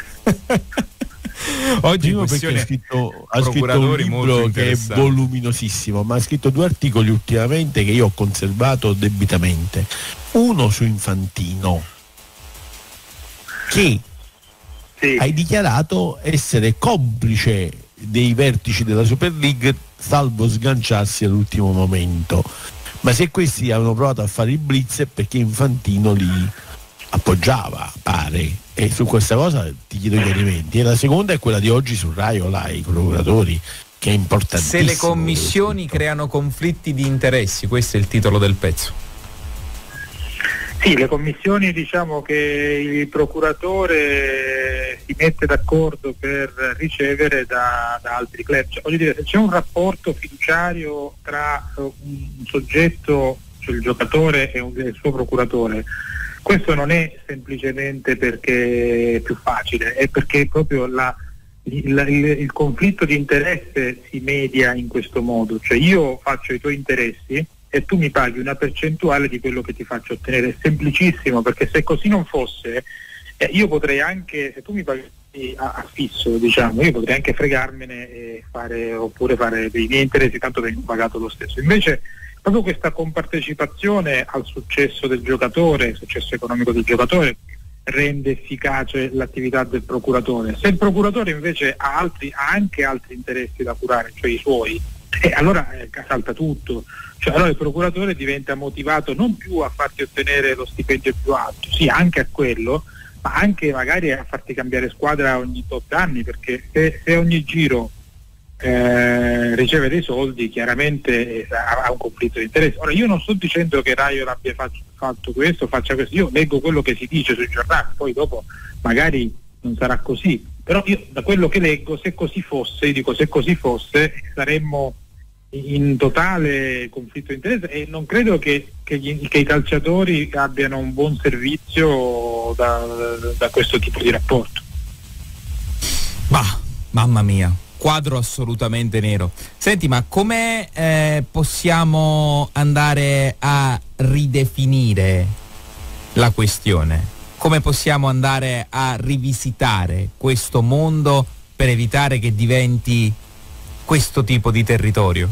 Oggi Primo perché ha scritto, ha scritto un libro che è voluminosissimo, ma ha scritto due articoli ultimamente che io ho conservato debitamente. Uno su Infantino, che sì. hai dichiarato essere complice dei vertici della Super League, salvo sganciarsi all'ultimo momento. Ma se questi avevano provato a fare il blitz è perché Infantino li appoggiava, pare. E su questa cosa ti chiedo i chiarimenti. E la seconda è quella di oggi su Rai o Lai, i procuratori, che è importantissimo. Se le commissioni creano conflitti di interessi, questo è il titolo del pezzo. Sì, le commissioni, diciamo che il procuratore si mette d'accordo per ricevere da, da altri club. Cioè, voglio dire, se c'è un rapporto fiduciario tra un soggetto, cioè il giocatore e, un, e il suo procuratore, questo non è semplicemente perché è più facile, è perché proprio la, il, il, il conflitto di interesse si media in questo modo. Cioè io faccio i tuoi interessi e tu mi paghi una percentuale di quello che ti faccio ottenere. È semplicissimo, perché se così non fosse, eh, io potrei anche, se tu mi paghi a, a fisso, diciamo, io potrei anche fregarmene e fare, oppure fare dei miei interessi, tanto vengo pagato lo stesso. Invece proprio questa compartecipazione al successo del giocatore, il successo economico del giocatore, rende efficace l'attività del procuratore. Se il procuratore invece ha, altri, ha anche altri interessi da curare, cioè i suoi, eh, allora eh, salta tutto. Cioè, allora il procuratore diventa motivato non più a farti ottenere lo stipendio più alto, sì, anche a quello, ma anche magari a farti cambiare squadra ogni tot anni, perché se, se ogni giro eh, riceve dei soldi, chiaramente eh, ha un conflitto di interesse. Ora io non sto dicendo che Raio abbia fatto, fatto questo, faccia questo, io leggo quello che si dice sui giornali, poi dopo magari non sarà così, però io da quello che leggo, se così fosse, io dico se così fosse, saremmo in totale conflitto di interesse e non credo che, che, gli, che i calciatori abbiano un buon servizio da, da questo tipo di rapporto. Bah, mamma mia, quadro assolutamente nero. Senti, ma come eh, possiamo andare a ridefinire la questione? Come possiamo andare a rivisitare questo mondo per evitare che diventi questo tipo di territorio?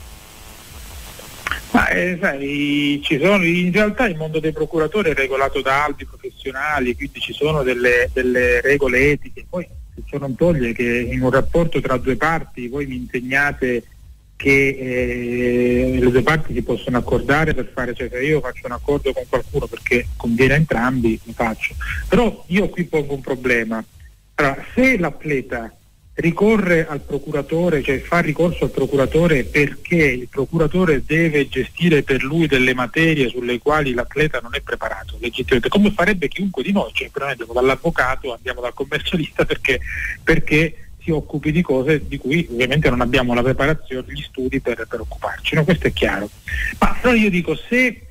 Ma eh, sai, ci sono, in realtà il mondo dei procuratori è regolato da albi professionali, quindi ci sono delle, delle regole etiche. Poi ciò non toglie che in un rapporto tra due parti voi mi insegnate che eh, le due parti si possono accordare per fare, cioè se io faccio un accordo con qualcuno perché conviene a entrambi, lo faccio. Però io qui pongo un problema. Allora, se l'atleta ricorre al procuratore, cioè fa ricorso al procuratore perché il procuratore deve gestire per lui delle materie sulle quali l'atleta non è preparato legittimamente, come farebbe chiunque di noi, cioè andiamo dall'avvocato, andiamo dal commercialista perché, perché si occupi di cose di cui ovviamente non abbiamo la preparazione, gli studi per, per occuparci, no? Questo è chiaro. Ma però io dico, se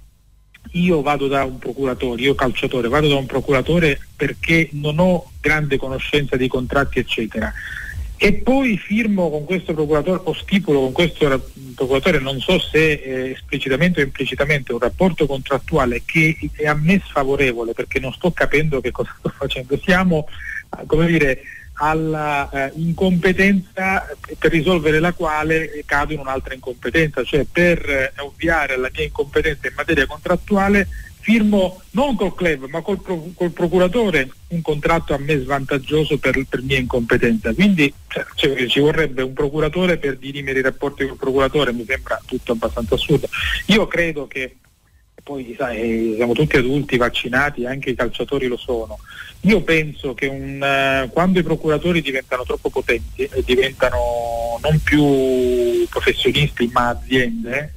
io vado da un procuratore, io calciatore, vado da un procuratore perché non ho grande conoscenza dei contratti eccetera, e poi firmo con questo procuratore o stipulo con questo procuratore, non so se eh, esplicitamente o implicitamente, un rapporto contrattuale che è a me sfavorevole perché non sto capendo che cosa sto facendo, siamo, come dire, alla eh, incompetenza per risolvere la quale cado in un'altra incompetenza, cioè per eh, ovviare alla mia incompetenza in materia contrattuale firmo non col club ma col, pro, col procuratore un contratto a me svantaggioso per, per mia incompetenza, quindi cioè, cioè, ci vorrebbe un procuratore per dirimere i rapporti col procuratore, mi sembra tutto abbastanza assurdo. Io credo che poi sai, siamo tutti adulti vaccinati, anche i calciatori lo sono. Io penso che un, uh, quando i procuratori diventano troppo potenti e diventano non più professionisti ma aziende,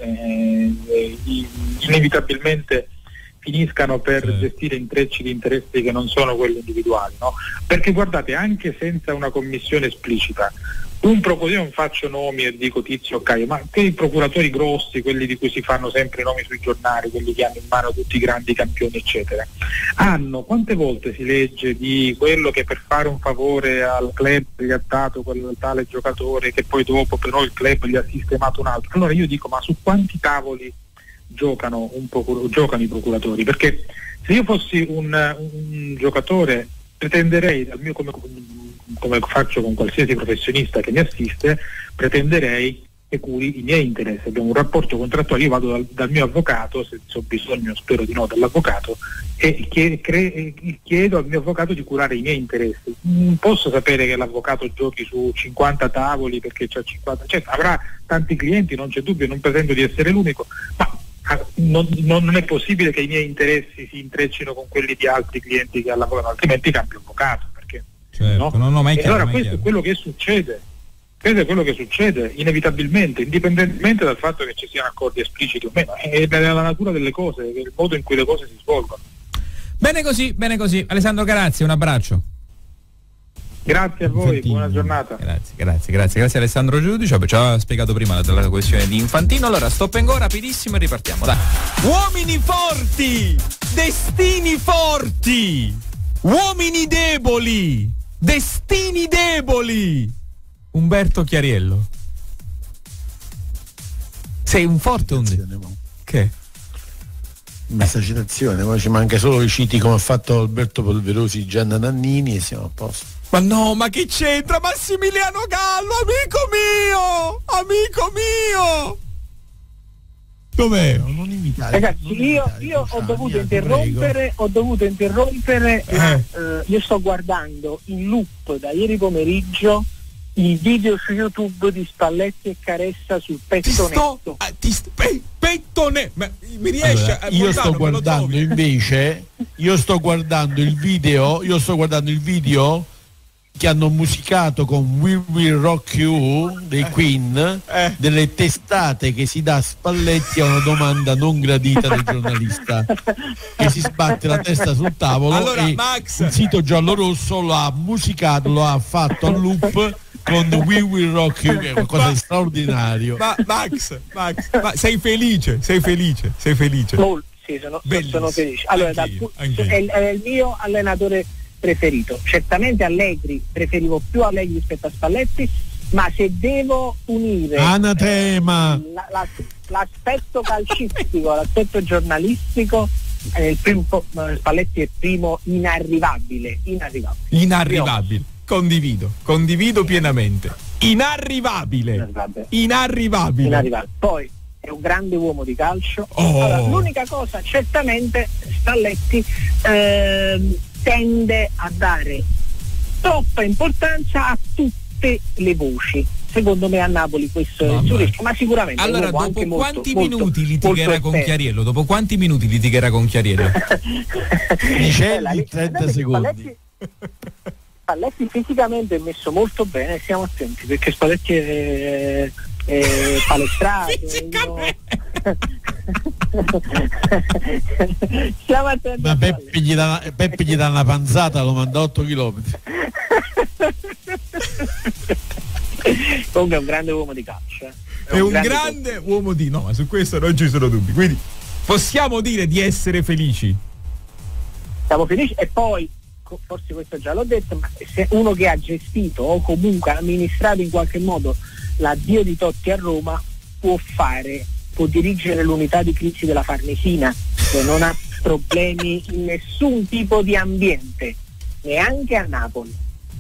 eh, inevitabilmente finiscano per sì. gestire intrecci di interessi che non sono quelli individuali, no? Perché guardate, anche senza una commissione esplicita, un procuratore, non faccio nomi e dico Tizio o Caio, ma quei procuratori grossi, quelli di cui si fanno sempre i nomi sui giornali, quelli che hanno in mano tutti i grandi campioni eccetera, hanno, quante volte si legge di quello che per fare un favore al club gli ha dato quel tale giocatore che poi dopo però il club gli ha sistemato un altro. Allora io dico, ma su quanti tavoli giocano, un procur- giocano i procuratori? Perché se io fossi un, un giocatore pretenderei dal mio, come, come faccio con qualsiasi professionista che mi assiste, pretenderei che curi i miei interessi. Abbiamo un rapporto contrattuale, io vado dal, dal mio avvocato, se ho bisogno, spero di no, dall'avvocato, e chiedo, chiedo al mio avvocato di curare i miei interessi. Non posso sapere che l'avvocato giochi su cinquanta tavoli perché c'ha cinquanta, cioè avrà tanti clienti, non c'è dubbio, non pretendo di essere l'unico, ma Non, non è possibile che i miei interessi si intreccino con quelli di altri clienti che l'avvocato, altrimenti cambio avvocato, perché certo, no? non ho mai e chiaro, allora mai questo chiaro. è quello che succede, questo è quello che succede inevitabilmente, indipendentemente dal fatto che ci siano accordi espliciti o meno, è la natura delle cose, è il modo in cui le cose si svolgono. Bene così, bene così. Alessandro Garazzi, un abbraccio. Grazie a voi, Infantino. Buona giornata. Grazie, grazie, grazie, grazie Alessandro Giudice, ci ha spiegato prima la, la questione di Infantino. Allora, stop and go rapidissimo e ripartiamo, dai. Uomini forti, destini forti, uomini deboli, destini deboli. Umberto Chiariello. Sei un forte o un debole? Che? Questa citazione, ma ci manca solo i citi come ha fatto Alberto Polverosi, Gianna Nannini e siamo a posto. Ma no, ma che c'entra Massimiliano Gallo, amico mio, amico mio. Dov'è? No, non imitare. Ragazzi, non io, imitare, io ho dovuto mia, interrompere, ho dovuto interrompere, Eh. ma eh, io sto guardando in loop da ieri pomeriggio il video su YouTube di Spalletti e Caressa sul petto Ti sto, netto. ah, ti st- pe- petto ne- ma mi riesce Allora, a io Montano, sto me lo guardando trovi? invece io sto guardando il video io sto guardando il video che hanno musicato con We Will Rock You dei Queen, eh. delle testate che si dà a Spalletti a una domanda non gradita del giornalista che si sbatte la testa sul tavolo. Allora, e Max, il sito giallo-rosso lo ha musicato, lo ha fatto a loop con We Will Rock You, che è qualcosa Ma- di straordinario. Ma Max, Max, ma sei felice, sei felice, sei felice. Molto, sì, sono, sono felice. Allora, dal Anch'io, pu- anch'io. è, è il mio allenatore preferito. Certamente Allegri, preferivo più Allegri rispetto a Spalletti, ma se devo unire Anatema! eh, la- la- l'aspetto calcistico, l'aspetto giornalistico, eh, il primo, eh, Spalletti è il primo inarrivabile, inarrivabile. Inarrivabile. Condivido, condivido pienamente. Inarrivabile. Inarrivabile. Inarrivabile. Inarrivabile. Poi è un grande uomo di calcio. Oh. Allora, l'unica cosa, certamente Spalletti ehm, tende a dare troppa importanza a tutte le voci. Secondo me a Napoli questo è il suo rischio, ma sicuramente Allora, è un uomo dopo anche molto, quanti molto, minuti litigherà molto con esperto. Chiariello? Dopo quanti minuti litigherà con Chiariello? Dice Eh, la- trenta guardate che secondi. Spalletti- Spalletti fisicamente è messo molto bene, stiamo attenti perché Spalletti è, è palestrato. Stiamo attenti. Ma Peppe gli, dà, Peppe gli dà una panzata, lo manda otto chilometri. Comunque è un grande uomo di calcio. Eh. È, è un, un grande, grande uomo di... No, ma su questo non ci sono dubbi. Quindi possiamo dire di essere felici. Siamo felici e poi forse questo già l'ho detto, ma se uno che ha gestito o comunque ha amministrato in qualche modo l'addio di Totti a Roma può fare, può dirigere l'unità di crisi della Farnesina, che non ha problemi in nessun tipo di ambiente, neanche a Napoli.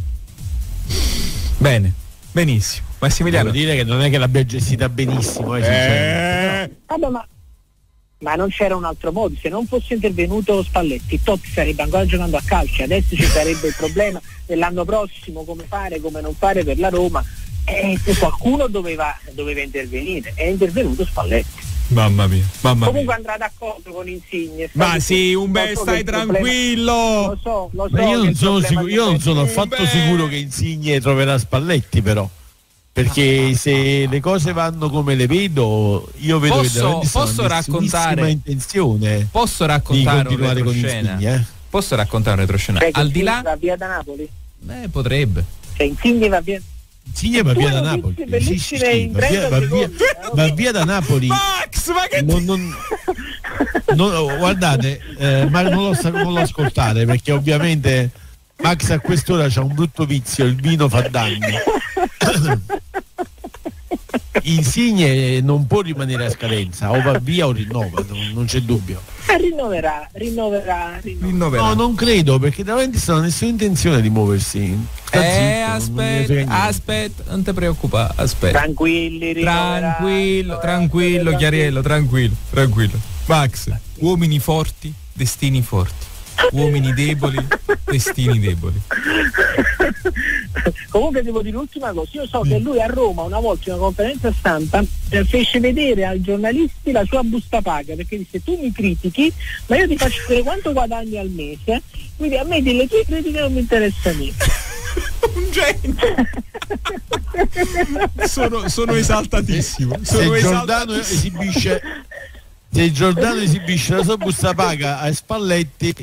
Bene, benissimo. Massimiliano, devo dire che non è che l'abbia gestita benissimo, eh, eh... No. Vabbè, ma ma non c'era un altro modo, se non fosse intervenuto Spalletti Totti sarebbe ancora giocando a calcio, adesso ci sarebbe il problema dell'anno prossimo come fare, come non fare per la Roma, e qualcuno doveva, doveva intervenire, è intervenuto Spalletti. Mamma mia, mamma comunque mia. andrà d'accordo con Insigne. Ma sì, un bel stai tranquillo. Problema, lo so, lo so. Ma io non sono, sicuro, io non sono è... affatto Beh. sicuro che Insigne troverà Spalletti, però. Perché se le cose vanno come le vedo, io vedo posso, che veramente posso raccontare intenzione posso raccontare di continuare un con retroscena Insigne, eh? Posso raccontare un retroscena? Cioè, Al di là va via da Napoli? Eh, potrebbe. Cioè Insigne va via. Insigne va via da Napoli. Sì, sì, sì, va, via, va, via, va via da Napoli. Max, ma che non, non, non, guardate, eh, ma non lo, non lo ascoltate perché ovviamente Max a quest'ora c'ha un brutto vizio, il vino fa danni. Insigne non può rimanere a scadenza, o va via o rinnova, non, non c'è dubbio. Eh, rinnoverà, rinnoverà, rinnoverà. No, non credo, perché davanti sta nessuna intenzione di muoversi. Sta Eh, zitto, aspetta, aspetta, non ti preoccupare, aspetta. Tranquilli, rinnoverà, tranquillo, tranquillo, Chiariello, tranquillo, tranquillo. Max, uomini forti, destini forti. Uomini deboli, destini deboli. Comunque devo dire l'ultima cosa, io so che lui a Roma una volta in una conferenza stampa eh, fece vedere ai giornalisti la sua busta paga, perché disse: tu mi critichi ma io ti faccio vedere quanto guadagni al mese, quindi a me delle tue critiche non mi interessa niente. Un genio. sono, sono esaltatissimo sono se esaltatissimo. Giordano esibisce se Giordano esibisce la sua busta paga a Spalletti,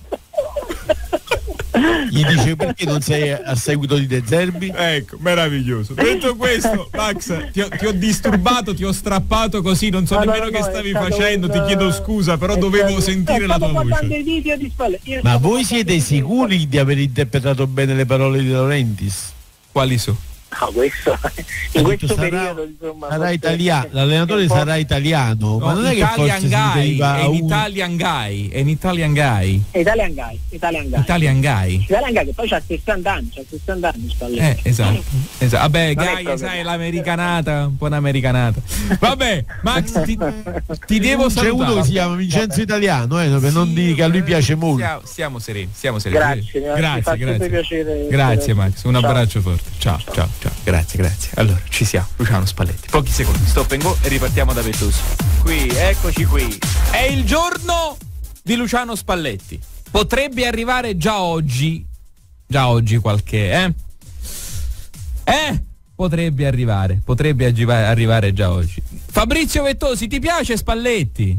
gli dice: perché non sei a seguito di De Zerbi? Ecco, meraviglioso. Detto questo, Max, ti ho, ti ho disturbato, ti ho strappato così, non so no, nemmeno no, che no, stavi stato facendo, un, ti chiedo scusa, però dovevo stato, sentire la tua voce. I video di Spalletti. Ma voi siete sicuri di aver interpretato bene le parole di Laurentiis? Quali sono? No, questo, in questo sarà, periodo insomma, sarà italiano, l'allenatore sarà italiano, No, ma non è che Italian forse guy, si riferiva è a in uno. Italian guy, è in Italian guy. Italian guy, Italian guy. Italian guy. Italian guy che poi c'ha sessanta anni, c'ha sessanta anni Spalletti. Eh, esatto, esatto. Vabbè, Non è Gaia, proprio- sai, l'americanata, un po' un'americanata. Vabbè, Max, ti, ti devo C'è salutare. uno che si chiama Vincenzo Italiano, eh, per non dire che a lui piace molto. Stiamo, stiamo sereni, stiamo sereni. Grazie, mi ha- mi grazie, fa sempre grazie. piacere. Grazie Max, un Ciao. abbraccio forte. Ciao, ciao, ciao. Grazie, grazie. Allora, ci siamo. Luciano Spalletti. Pochi secondi, stop and go e ripartiamo da Vettosi. Qui, eccoci qui. È il giorno di Luciano Spalletti. Potrebbe arrivare già oggi. Già oggi qualche, eh? Eh? Potrebbe arrivare, potrebbe aggiva- arrivare già oggi. Fabrizio Vettosi, ti piace Spalletti?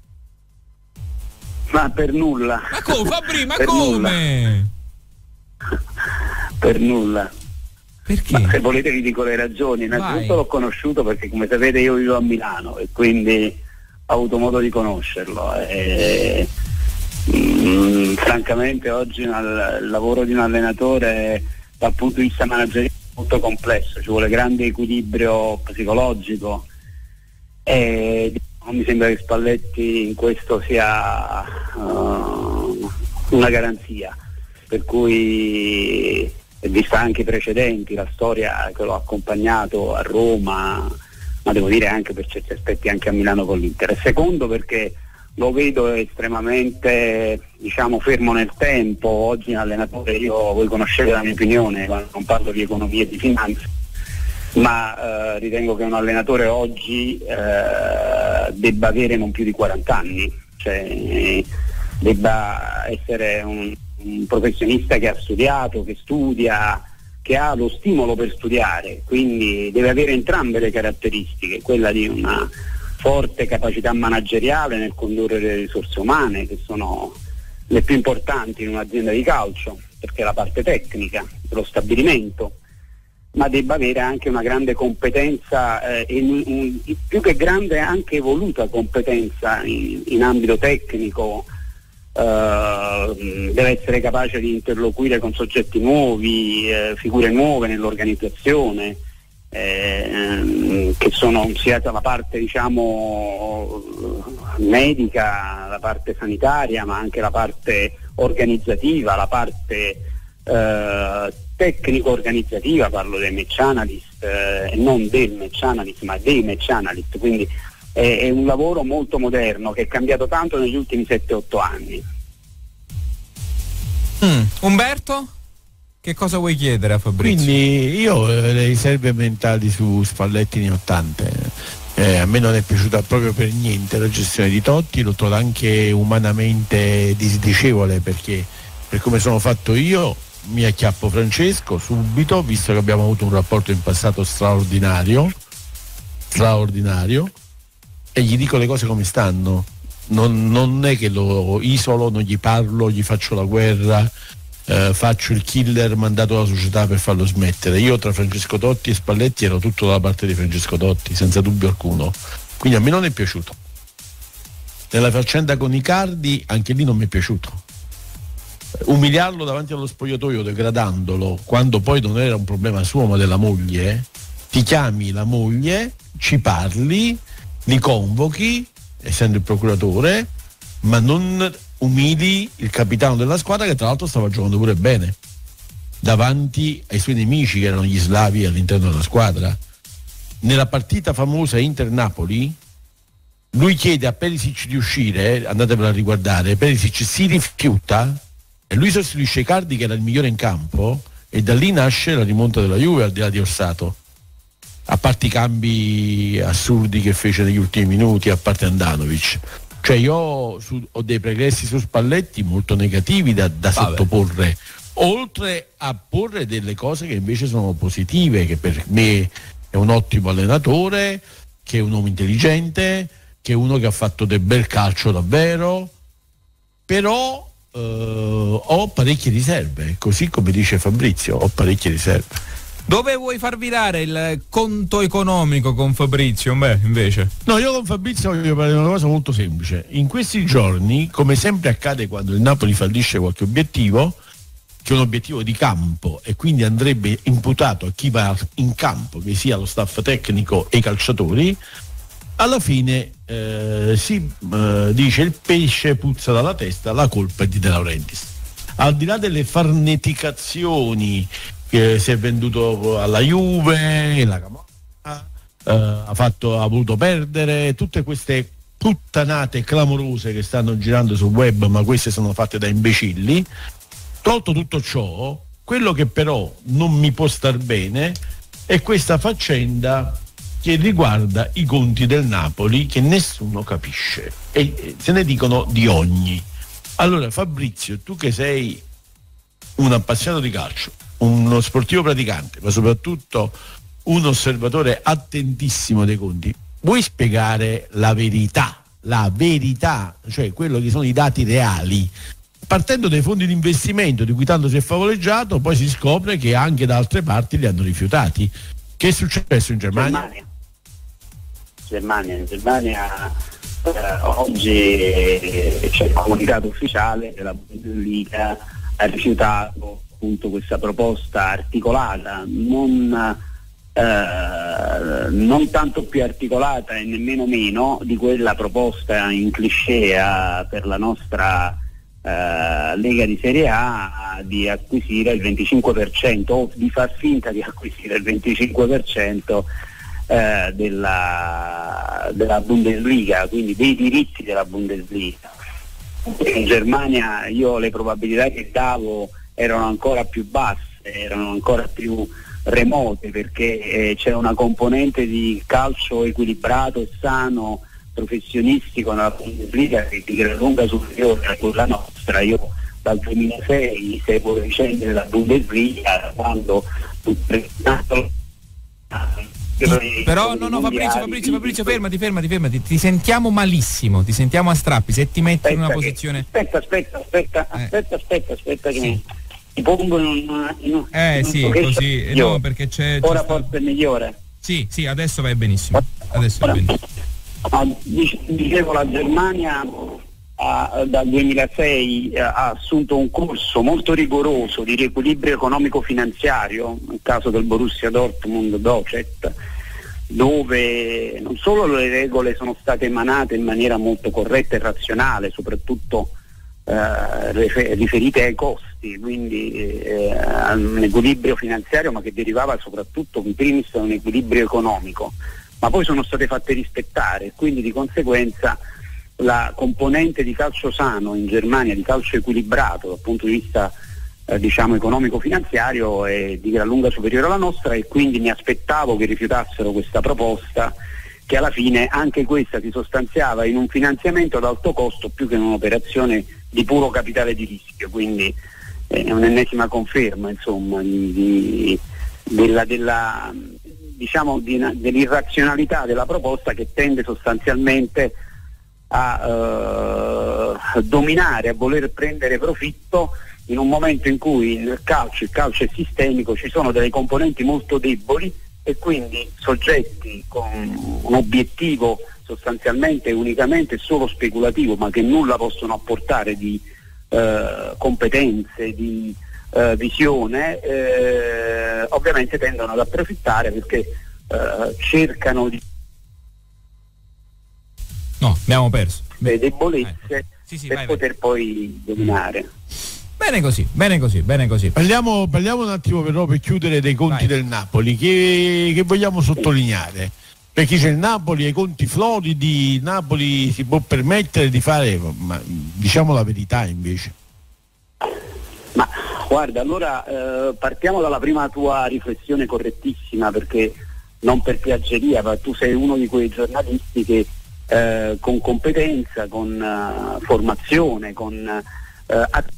Ma per nulla. Ma come, Fabri, ma Per come? Per nulla. Perché? Ma se volete vi dico le ragioni. Innanzitutto Vai. l'ho conosciuto perché, come sapete, io vivo a Milano e quindi ho avuto modo di conoscerlo. E, mm, francamente oggi una- il lavoro di un allenatore dal punto di vista manageriale è molto complesso, ci vuole grande equilibrio psicologico e non mi sembra che Spalletti in questo sia uh, una garanzia, per cui, vista anche i precedenti, la storia che l'ho accompagnato a Roma, ma devo dire anche per certi aspetti anche a Milano con l'Inter. E secondo, perché lo vedo estremamente, diciamo, fermo nel tempo. Oggi un allenatore, io, voi conoscete la mia opinione quando non parlo di economia e di finanza, ma eh, ritengo che un allenatore oggi eh, debba avere non più di quaranta anni, cioè debba essere un un professionista che ha studiato, che studia, che ha lo stimolo per studiare, quindi deve avere entrambe le caratteristiche, quella di una forte capacità manageriale nel condurre le risorse umane, che sono le più importanti in un'azienda di calcio, perché è la parte tecnica dello stabilimento, ma debba avere anche una grande competenza, eh, in, un, più che grande anche evoluta competenza in, in ambito tecnico. Uh, deve essere capace di interloquire con soggetti nuovi, eh, figure nuove nell'organizzazione, eh, che sono sia la parte diciamo medica, la parte sanitaria, ma anche la parte organizzativa, la parte eh, tecnico-organizzativa, parlo dei match analyst, eh, e non del match analyst, ma dei match analyst, quindi è, è un lavoro molto moderno che è cambiato tanto negli ultimi sette otto anni. Mm. Umberto? Che cosa vuoi chiedere a Fabrizio? Quindi io eh, le riserve mentali su Spalletti ne ho tante. Eh, a me non è piaciuta proprio per niente la gestione di Totti, l'ho trovata anche umanamente disdicevole, perché per come sono fatto io mi acchiappo Francesco subito, visto che abbiamo avuto un rapporto in passato straordinario, straordinario, e gli dico le cose come stanno. Non, non è che lo isolo, non gli parlo, gli faccio la guerra, eh, faccio il killer mandato dalla società per farlo smettere. Io tra Francesco Totti e Spalletti ero tutto dalla parte di Francesco Totti, senza dubbio alcuno, quindi a me non è piaciuto. Nella faccenda con Icardi anche lì non mi è piaciuto, umiliarlo davanti allo spogliatoio, degradandolo, quando poi non era un problema suo ma della moglie. Ti chiami la moglie, ci parli, li convochi essendo il procuratore, ma non umili il capitano della squadra, che tra l'altro stava giocando pure bene davanti ai suoi nemici, che erano gli slavi all'interno della squadra. Nella partita famosa Inter-Napoli lui chiede a Perisic di uscire, andatevela a riguardare, Perisic si rifiuta e lui sostituisce Icardi, che era il migliore in campo, e da lì nasce la rimonta della Juve, al di là di Orsato, a parte i cambi assurdi che fece negli ultimi minuti, a parte Andanovic. Cioè io su, ho dei pregressi su Spalletti molto negativi da, da sottoporre, oltre a porre delle cose che invece sono positive, che per me è un ottimo allenatore, che è un uomo intelligente, che è uno che ha fatto del bel calcio davvero, però eh, ho parecchie riserve, così come dice Fabrizio, ho parecchie riserve. Dove vuoi farvi dare il conto economico con Fabrizio? Beh, invece. No, io con Fabrizio voglio parlare di una cosa molto semplice. In questi giorni, come sempre accade quando il Napoli fallisce qualche obiettivo, che è un obiettivo di campo e quindi andrebbe imputato a chi va in campo, che sia lo staff tecnico e i calciatori, alla fine eh, si eh, dice il pesce puzza dalla testa, la colpa è di De Laurentiis. Al di là delle farneticazioni che si è venduto alla Juve, la Camorra, eh, ha, fatto, ha voluto perdere, tutte queste puttanate clamorose che stanno girando sul web, ma queste sono fatte da imbecilli. Tolto tutto ciò, quello che però non mi può star bene è questa faccenda che riguarda i conti del Napoli, che nessuno capisce e, e se ne dicono di ogni. Allora Fabrizio, tu che sei un appassionato di calcio, uno sportivo praticante, ma soprattutto un osservatore attentissimo dei conti, vuoi spiegare la verità, la verità, cioè quello che sono i dati reali, partendo dai fondi di investimento di cui tanto si è favoleggiato, poi si scopre che anche da altre parti li hanno rifiutati. Che è successo in Germania? Germania, Germania, in Germania eh, oggi c'è il comunicato ufficiale che la Bundesliga ha rifiutato appunto questa proposta articolata, non, eh, non tanto più articolata e nemmeno meno di quella proposta in cliché per la nostra eh, Lega di Serie A, di acquisire il venticinque per cento o di far finta di acquisire il venticinque per cento eh, della, della Bundesliga, quindi dei diritti della Bundesliga. In Germania io le probabilità che davo erano ancora più basse, erano ancora più remote, perché eh, c'è una componente di calcio equilibrato e sano, professionistico nella Bundesliga, che di gran lunga superiore a quella nostra. Io dal duemilasei se vuole vicende della Bundesliga, quando però no no Fabrizio Fabrizio Fabrizio fermati fermati fermati ti sentiamo malissimo, ti sentiamo a strappi, se ti metti aspetta in una che, posizione aspetta aspetta aspetta eh. aspetta aspetta aspetta che sì. mi pongo in un, in un eh in sì un così eh, no perché c'è, c'è ora sta... forse è migliore. Sì sì adesso vai benissimo, adesso va benissimo. Ah, dicevo, la Germania ha, dal duemilasei ha assunto un corso molto rigoroso di riequilibrio economico-finanziario, nel caso del Borussia Dortmund Docet, dove non solo le regole sono state emanate in maniera molto corretta e razionale, soprattutto eh, riferite ai costi, quindi eh, a un equilibrio finanziario, ma che derivava soprattutto in primis da un equilibrio economico, ma poi sono state fatte rispettare, quindi di conseguenza la componente di calcio sano in Germania, di calcio equilibrato dal punto di vista eh, diciamo economico-finanziario, è di gran lunga superiore alla nostra, e quindi mi aspettavo che rifiutassero questa proposta, che alla fine anche questa si sostanziava in un finanziamento ad alto costo più che in un'operazione di puro capitale di rischio, quindi è eh, un'ennesima conferma insomma di, di, della, della diciamo di, dell'irrazionalità della proposta, che tende sostanzialmente a eh, dominare, a voler prendere profitto in un momento in cui nel calcio, il calcio è sistemico, ci sono delle componenti molto deboli e quindi soggetti con un obiettivo sostanzialmente unicamente solo speculativo, ma che nulla possono apportare di eh, competenze, di eh, visione, eh, ovviamente tendono ad approfittare, perché eh, cercano di no, abbiamo perso le debolezze eh, sì, sì, per vai, poter vai. poi dominare. Bene così, bene così, bene così. Parliamo, parliamo un attimo però per chiudere dei conti Vai. del Napoli, che, che vogliamo sottolineare, perché c'è il Napoli ai conti floridi, il Napoli si può permettere di fare, ma diciamo la verità invece. Ma guarda, allora eh, partiamo dalla prima tua riflessione correttissima, perché non per piaggeria, ma tu sei uno di quei giornalisti che eh, con competenza, con uh, formazione, con uh, att-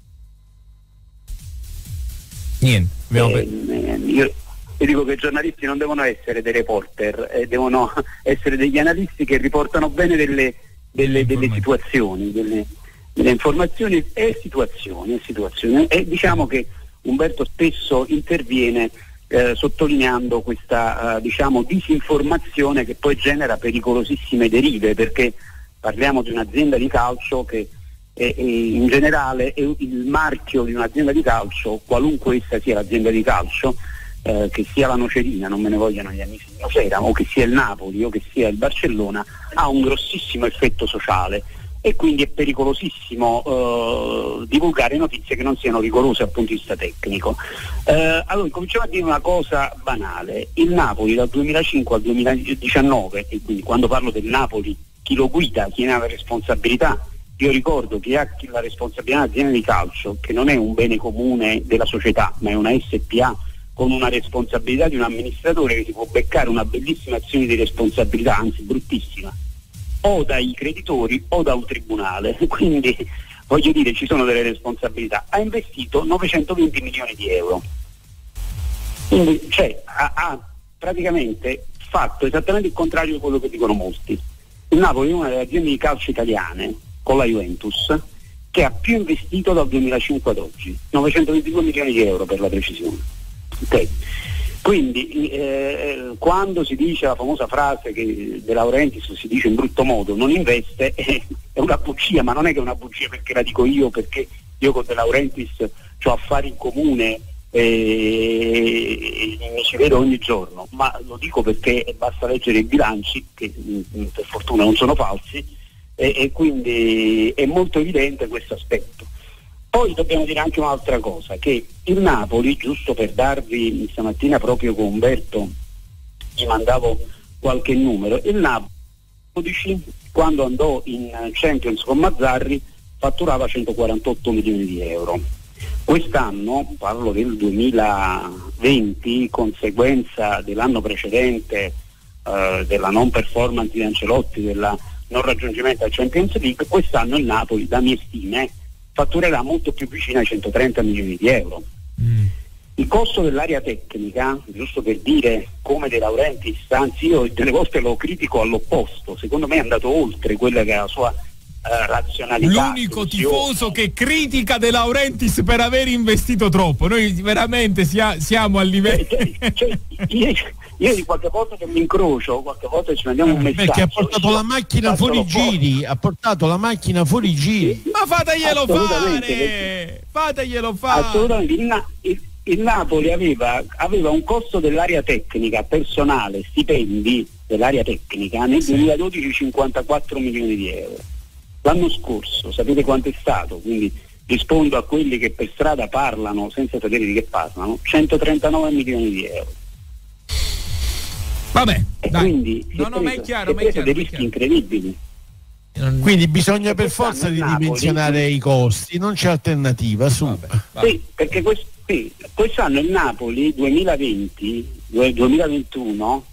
niente abbiamo eh, eh, io, io dico che i giornalisti non devono essere dei reporter, eh, devono essere degli analisti che riportano bene delle, delle, delle situazioni, delle, delle informazioni e situazioni, e situazioni. E diciamo che Umberto spesso interviene eh, sottolineando questa eh, diciamo disinformazione che poi genera pericolosissime derive, perché parliamo di un'azienda di calcio che E, e in generale è il marchio di un'azienda di calcio, qualunque essa sia l'azienda di calcio, eh, che sia la Nocerina, non me ne vogliano gli amici di Nocera, o che sia il Napoli o che sia il Barcellona, ha un grossissimo effetto sociale, e quindi è pericolosissimo eh, divulgare notizie che non siano rigorose dal punto di vista tecnico. Eh, allora cominciamo a dire una cosa banale: il Napoli dal duemilacinque al duemiladiciannove, e quindi quando parlo del Napoli chi lo guida, chi ne ha la responsabilità, io ricordo che ha la responsabilità dell'azienda di calcio, che non è un bene comune della società, ma è una S P A con una responsabilità di un amministratore che si può beccare una bellissima azione di responsabilità, anzi bruttissima, o dai creditori o da un tribunale. Quindi voglio dire, ci sono delle responsabilità. Ha investito novecentoventi milioni di euro, quindi cioè, ha, ha praticamente fatto esattamente il contrario di quello che dicono molti. Il Napoli è una delle aziende di calcio italiane, con la Juventus, che ha più investito dal duemilacinque ad oggi, novecentoventidue milioni di euro per la precisione. Okay. Quindi eh, quando si dice la famosa frase che De Laurentiis si dice in brutto modo non investe, eh, è una bugia, ma non è che è una bugia perché la dico io, perché io con De Laurentiis ho affari in comune e mi ci vedo ogni giorno, ma lo dico perché basta leggere i bilanci, che mh, per fortuna non sono falsi, e, e quindi è molto evidente questo aspetto. Poi dobbiamo dire anche un'altra cosa, che il Napoli, giusto per darvi stamattina proprio con Umberto, gli mandavo qualche numero, il Napoli quando andò in Champions con Mazzarri fatturava centoquarantotto milioni di euro. Quest'anno, parlo del duemilaventi, conseguenza dell'anno precedente, eh, della non performance di Ancelotti, della non raggiungimento al Champions League, quest'anno il Napoli, da mie stime, fatturerà molto più vicino ai centotrenta milioni di euro. Mm. Il costo dell'area tecnica, giusto per dire come De Laurentiis, anzi io delle volte lo critico all'opposto, secondo me è andato oltre quella che è la sua uh, razionalità. L'unico tifoso che critica De Laurentiis per aver investito troppo, noi veramente sia, siamo al livello... Cioè, cioè, io, io di qualche volta che mi incrocio, qualche volta ci mandiamo un messaggio. Perché ha portato la macchina fuori giri, ha portato la macchina fuori giri. Ma fateglielo fare! Perché, fateglielo fare! Assolutamente, il, Na- il, il Napoli aveva, aveva un costo dell'area tecnica, personale, stipendi dell'area tecnica nel sì. duemiladodici cinquantaquattro milioni di euro. L'anno scorso, sapete quanto è stato? Quindi rispondo a quelli che per strada parlano senza sapere di che parlano, centotrentanove milioni di euro. Vabbè, e dai. quindi no, no, ma è chiaro, ma è chiaro, dei rischi chiaro. incredibili. Quindi bisogna per forza ridimensionare i costi, non c'è alternativa su. Vabbè, vabbè. Sì, perché quest- sì, quest'anno il Napoli duemilaventi duemilaventuno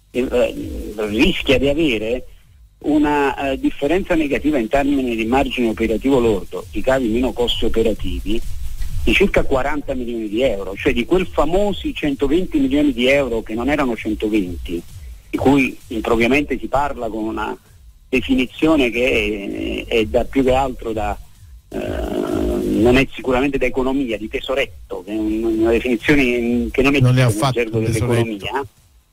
eh, rischia di avere una eh, differenza negativa in termini di margine operativo lordo, di cavi meno costi operativi, di circa quaranta milioni di euro, cioè di quel famosi centoventi milioni di euro che non erano centoventi, di cui impropriamente si parla con una definizione che è, è da più che altro da eh, non è sicuramente da economia, di tesoretto, che è una definizione che non è non nel gergo dell'economia.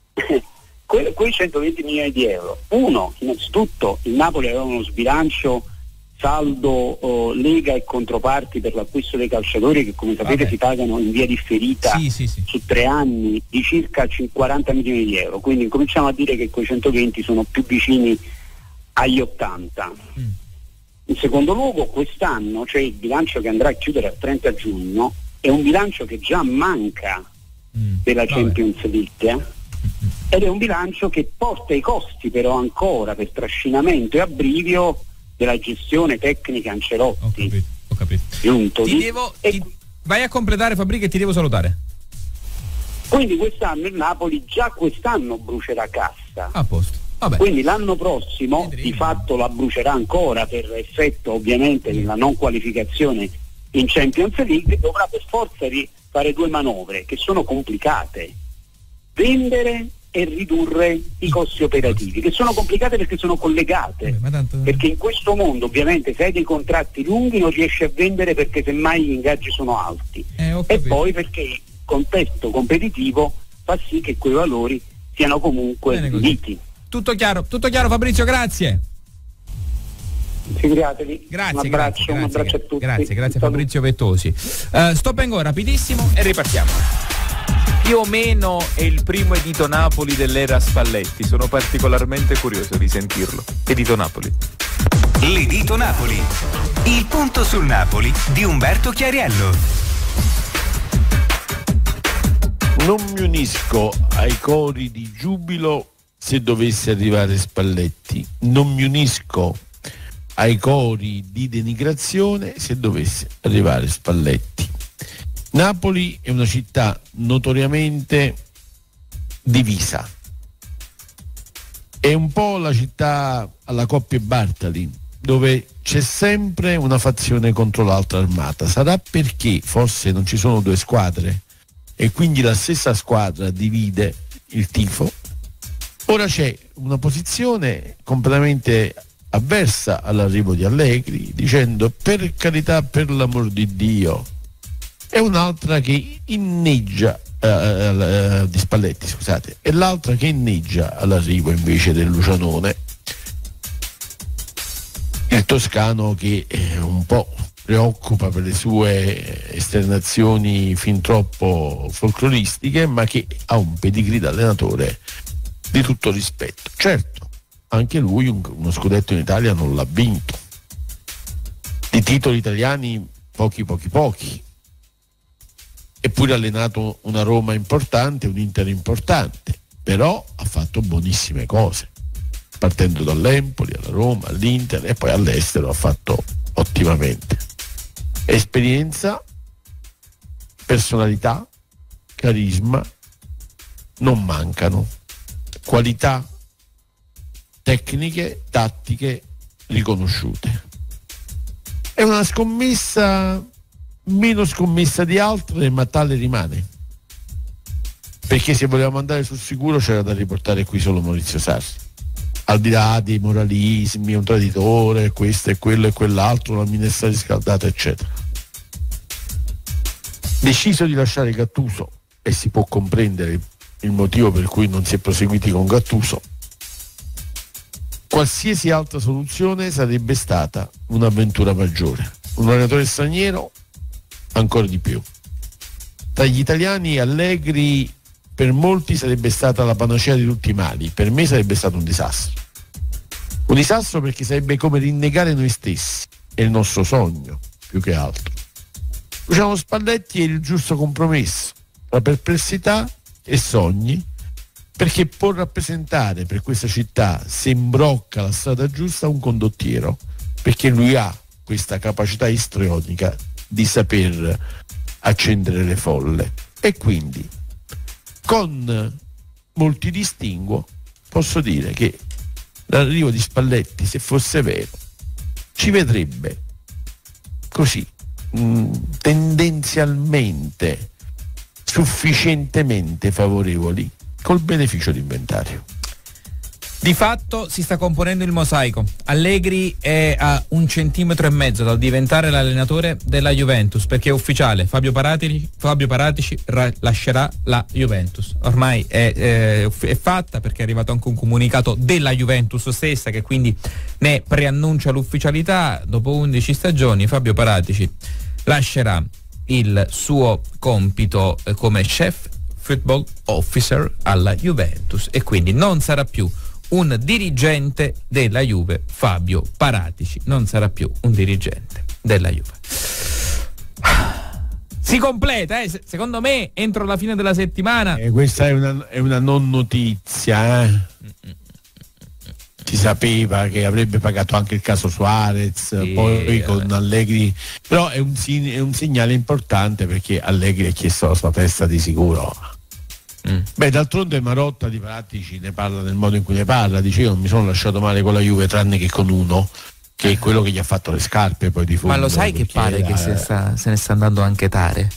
que, quei centoventi milioni di euro, uno, innanzitutto il Napoli aveva uno sbilancio saldo oh, Lega e controparti per l'acquisto dei calciatori che come sapete Vabbè. si pagano in via differita sì, sì, sì. su tre anni di circa quaranta milioni di euro, quindi cominciamo a dire che quei centoventi sono più vicini agli ottanta. Mm. In secondo luogo quest'anno, cioè il bilancio che andrà a chiudere al trenta giugno, è un bilancio che già manca mm. della Vabbè. Champions League eh? ed è un bilancio che porta i costi però ancora per trascinamento e abbrivio della gestione tecnica Ancelotti. Ho capito, ho capito. Giunto ti di, devo, ti, vai a completare Fabri che ti devo salutare. Quindi quest'anno il Napoli già quest'anno brucerà cassa. A posto. Vabbè. Quindi l'anno prossimo Vedremo. di fatto la brucerà ancora per effetto ovviamente della non qualificazione in Champions League, dovrà per forza fare due manovre che sono complicate: vendere e ridurre i costi operativi, che sono complicate perché sono collegate. Vabbè, tanto... perché in questo mondo ovviamente se hai dei contratti lunghi non riesci a vendere perché semmai gli ingaggi sono alti eh, e poi perché il contesto competitivo fa sì che quei valori siano comunque finiti. Tutto chiaro, tutto chiaro Fabrizio, grazie. Figuratevi. Grazie, un abbraccio, grazie, un abbraccio grazie, a tutti. Grazie, grazie Fabrizio Vettosi. Uh, stop and go rapidissimo e ripartiamo. Più o meno è il primo Edito Napoli dell'era Spalletti, sono particolarmente curioso di sentirlo. Edito Napoli. L'Edito Napoli, il punto sul Napoli di Umberto Chiariello. Non mi unisco ai cori di giubilo se dovesse arrivare Spalletti, non mi unisco ai cori di denigrazione se dovesse arrivare Spalletti. Napoli è una città notoriamente divisa, è un po' la città alla coppia Bartali, dove c'è sempre una fazione contro l'altra armata. Sarà perché forse non ci sono due squadre e quindi la stessa squadra divide il tifo. Ora c'è una posizione completamente avversa all'arrivo di Allegri, dicendo per carità, per l'amor di Dio, e un'altra che inneggia uh, uh, di Spalletti, scusate, e l'altra che inneggia all'arrivo invece del Lucianone, il toscano che eh, un po' preoccupa per le sue esternazioni fin troppo folcloristiche, ma che ha un pedigree da allenatore di tutto rispetto. Certo, anche lui un, uno scudetto in Italia non l'ha vinto, di titoli italiani pochi pochi pochi, eppure ha allenato una Roma importante, un Inter importante, però ha fatto buonissime cose, partendo dall'Empoli alla Roma, all'Inter e poi all'estero ha fatto ottimamente. Esperienza, personalità, carisma non mancano, qualità tecniche, tattiche riconosciute. È una scommessa meno scommessa di altre, ma tale rimane. Perché se volevamo andare sul sicuro c'era da riportare qui solo Maurizio Sarri. Al di là dei moralismi, un traditore, questo e quello e quell'altro, la minestra riscaldata, eccetera. Deciso di lasciare Gattuso, e si può comprendere il motivo per cui non si è proseguiti con Gattuso, qualsiasi altra soluzione sarebbe stata un'avventura maggiore. Un allenatore straniero ancora di più. Tra gli italiani Allegri per molti sarebbe stata la panacea di tutti i mali, per me sarebbe stato un disastro. Un disastro perché sarebbe come rinnegare noi stessi e il nostro sogno, più che altro. Luciano Spalletti è il giusto compromesso tra perplessità e sogni, perché può rappresentare per questa città, se imbrocca la strada giusta, un condottiero, perché lui ha questa capacità istrionica di saper accendere le folle. E quindi con molti distinguo posso dire che l'arrivo di Spalletti, se fosse vero, ci vedrebbe così mh, tendenzialmente sufficientemente favorevoli col beneficio d'inventario. Di fatto si sta componendo il mosaico. Allegri è a un centimetro e mezzo dal diventare l'allenatore della Juventus, perché è ufficiale, Fabio Paratici, Fabio Paratici ra- lascerà la Juventus. Ormai è, è, è fatta, perché è arrivato anche un comunicato della Juventus stessa che quindi ne preannuncia l'ufficialità. Dopo undici stagioni Fabio Paratici lascerà il suo compito eh, come chef football officer alla Juventus e quindi non sarà più un dirigente della Juve. Fabio Paratici non sarà più un dirigente della Juve. Si completa, eh? Secondo me entro la fine della settimana. Eh, questa è una, è una non notizia, eh? Si sapeva che avrebbe pagato anche il caso Suarez, sì, poi con Allegri, però è un, è un segnale importante, perché Allegri ha chiesto la sua testa di sicuro. Mm. Beh, d'altronde Marotta di Paratici ne parla nel modo in cui ne parla, dice: io non mi sono lasciato male con la Juve tranne che con uno, che è quello che gli ha fatto le scarpe poi di fondo. Ma lo sai che pare era... che se, sta, se ne sta andando anche Tare?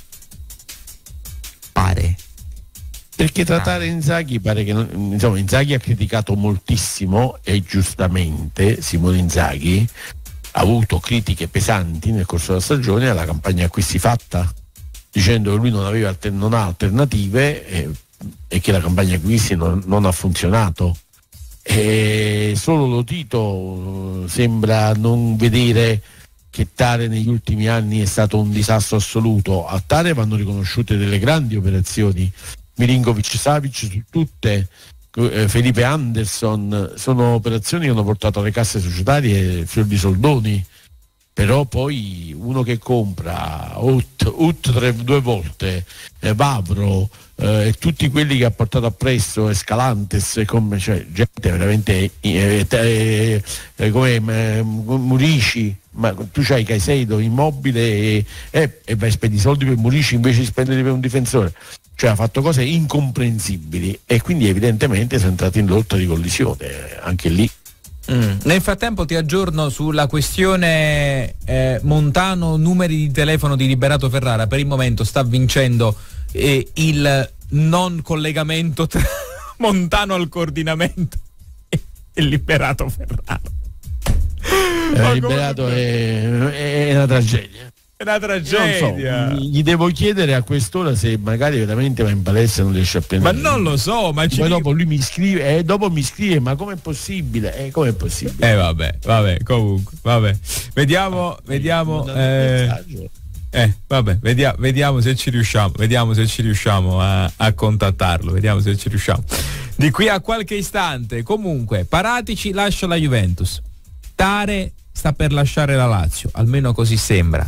Pare. Perché trattare Inzaghi pare che non, insomma, Inzaghi ha criticato moltissimo, e giustamente, Simone Inzaghi ha avuto critiche pesanti nel corso della stagione alla campagna acquisti fatta, dicendo che lui non aveva alter, non ha alternative e, e che la campagna acquisti non, non ha funzionato. E solo Lotito sembra non vedere che Tare negli ultimi anni è stato un disastro assoluto. A Tare vanno riconosciute delle grandi operazioni, Milinkovic Savic su tutte, eh, Felipe Anderson, sono operazioni che hanno portato alle casse societarie fior di soldoni. Però poi uno che compra Ut, Ut tre, due volte, eh, Vavro eh, e tutti quelli che ha portato appresso, Escalantes, come, cioè, gente veramente eh, eh, eh, come eh, Murici, ma tu c'hai Caicedo, Immobile e, eh, e vai a spendere i soldi per Murici invece di spenderli per un difensore. Cioè ha fatto cose incomprensibili, e quindi evidentemente sono entrati in lotta di collisione anche lì. Mm. Nel frattempo ti aggiorno sulla questione eh, Montano, numeri di telefono di Liberato Ferrara. Per il momento sta vincendo eh, il non collegamento tra Montano al coordinamento e, e Liberato Ferrara. Eh, Liberato è, è una tragedia. È una tragedia. Non so, gli devo chiedere a quest'ora se magari veramente va in palestra e non riesce a prendere. Ma non lo so, ma poi ci dopo lui mi scrive, eh, dopo mi scrive, ma com'è possibile? Eh, com'è possibile? Eh vabbè, vabbè, comunque, vabbè. Vediamo, vediamo. Eh, eh vabbè, vediamo, vediamo se ci riusciamo, vediamo se ci riusciamo a, a contattarlo, vediamo se ci riusciamo. Di qui a qualche istante, comunque, Paratici lascia la Juventus. Tare sta per lasciare la Lazio, almeno così sembra.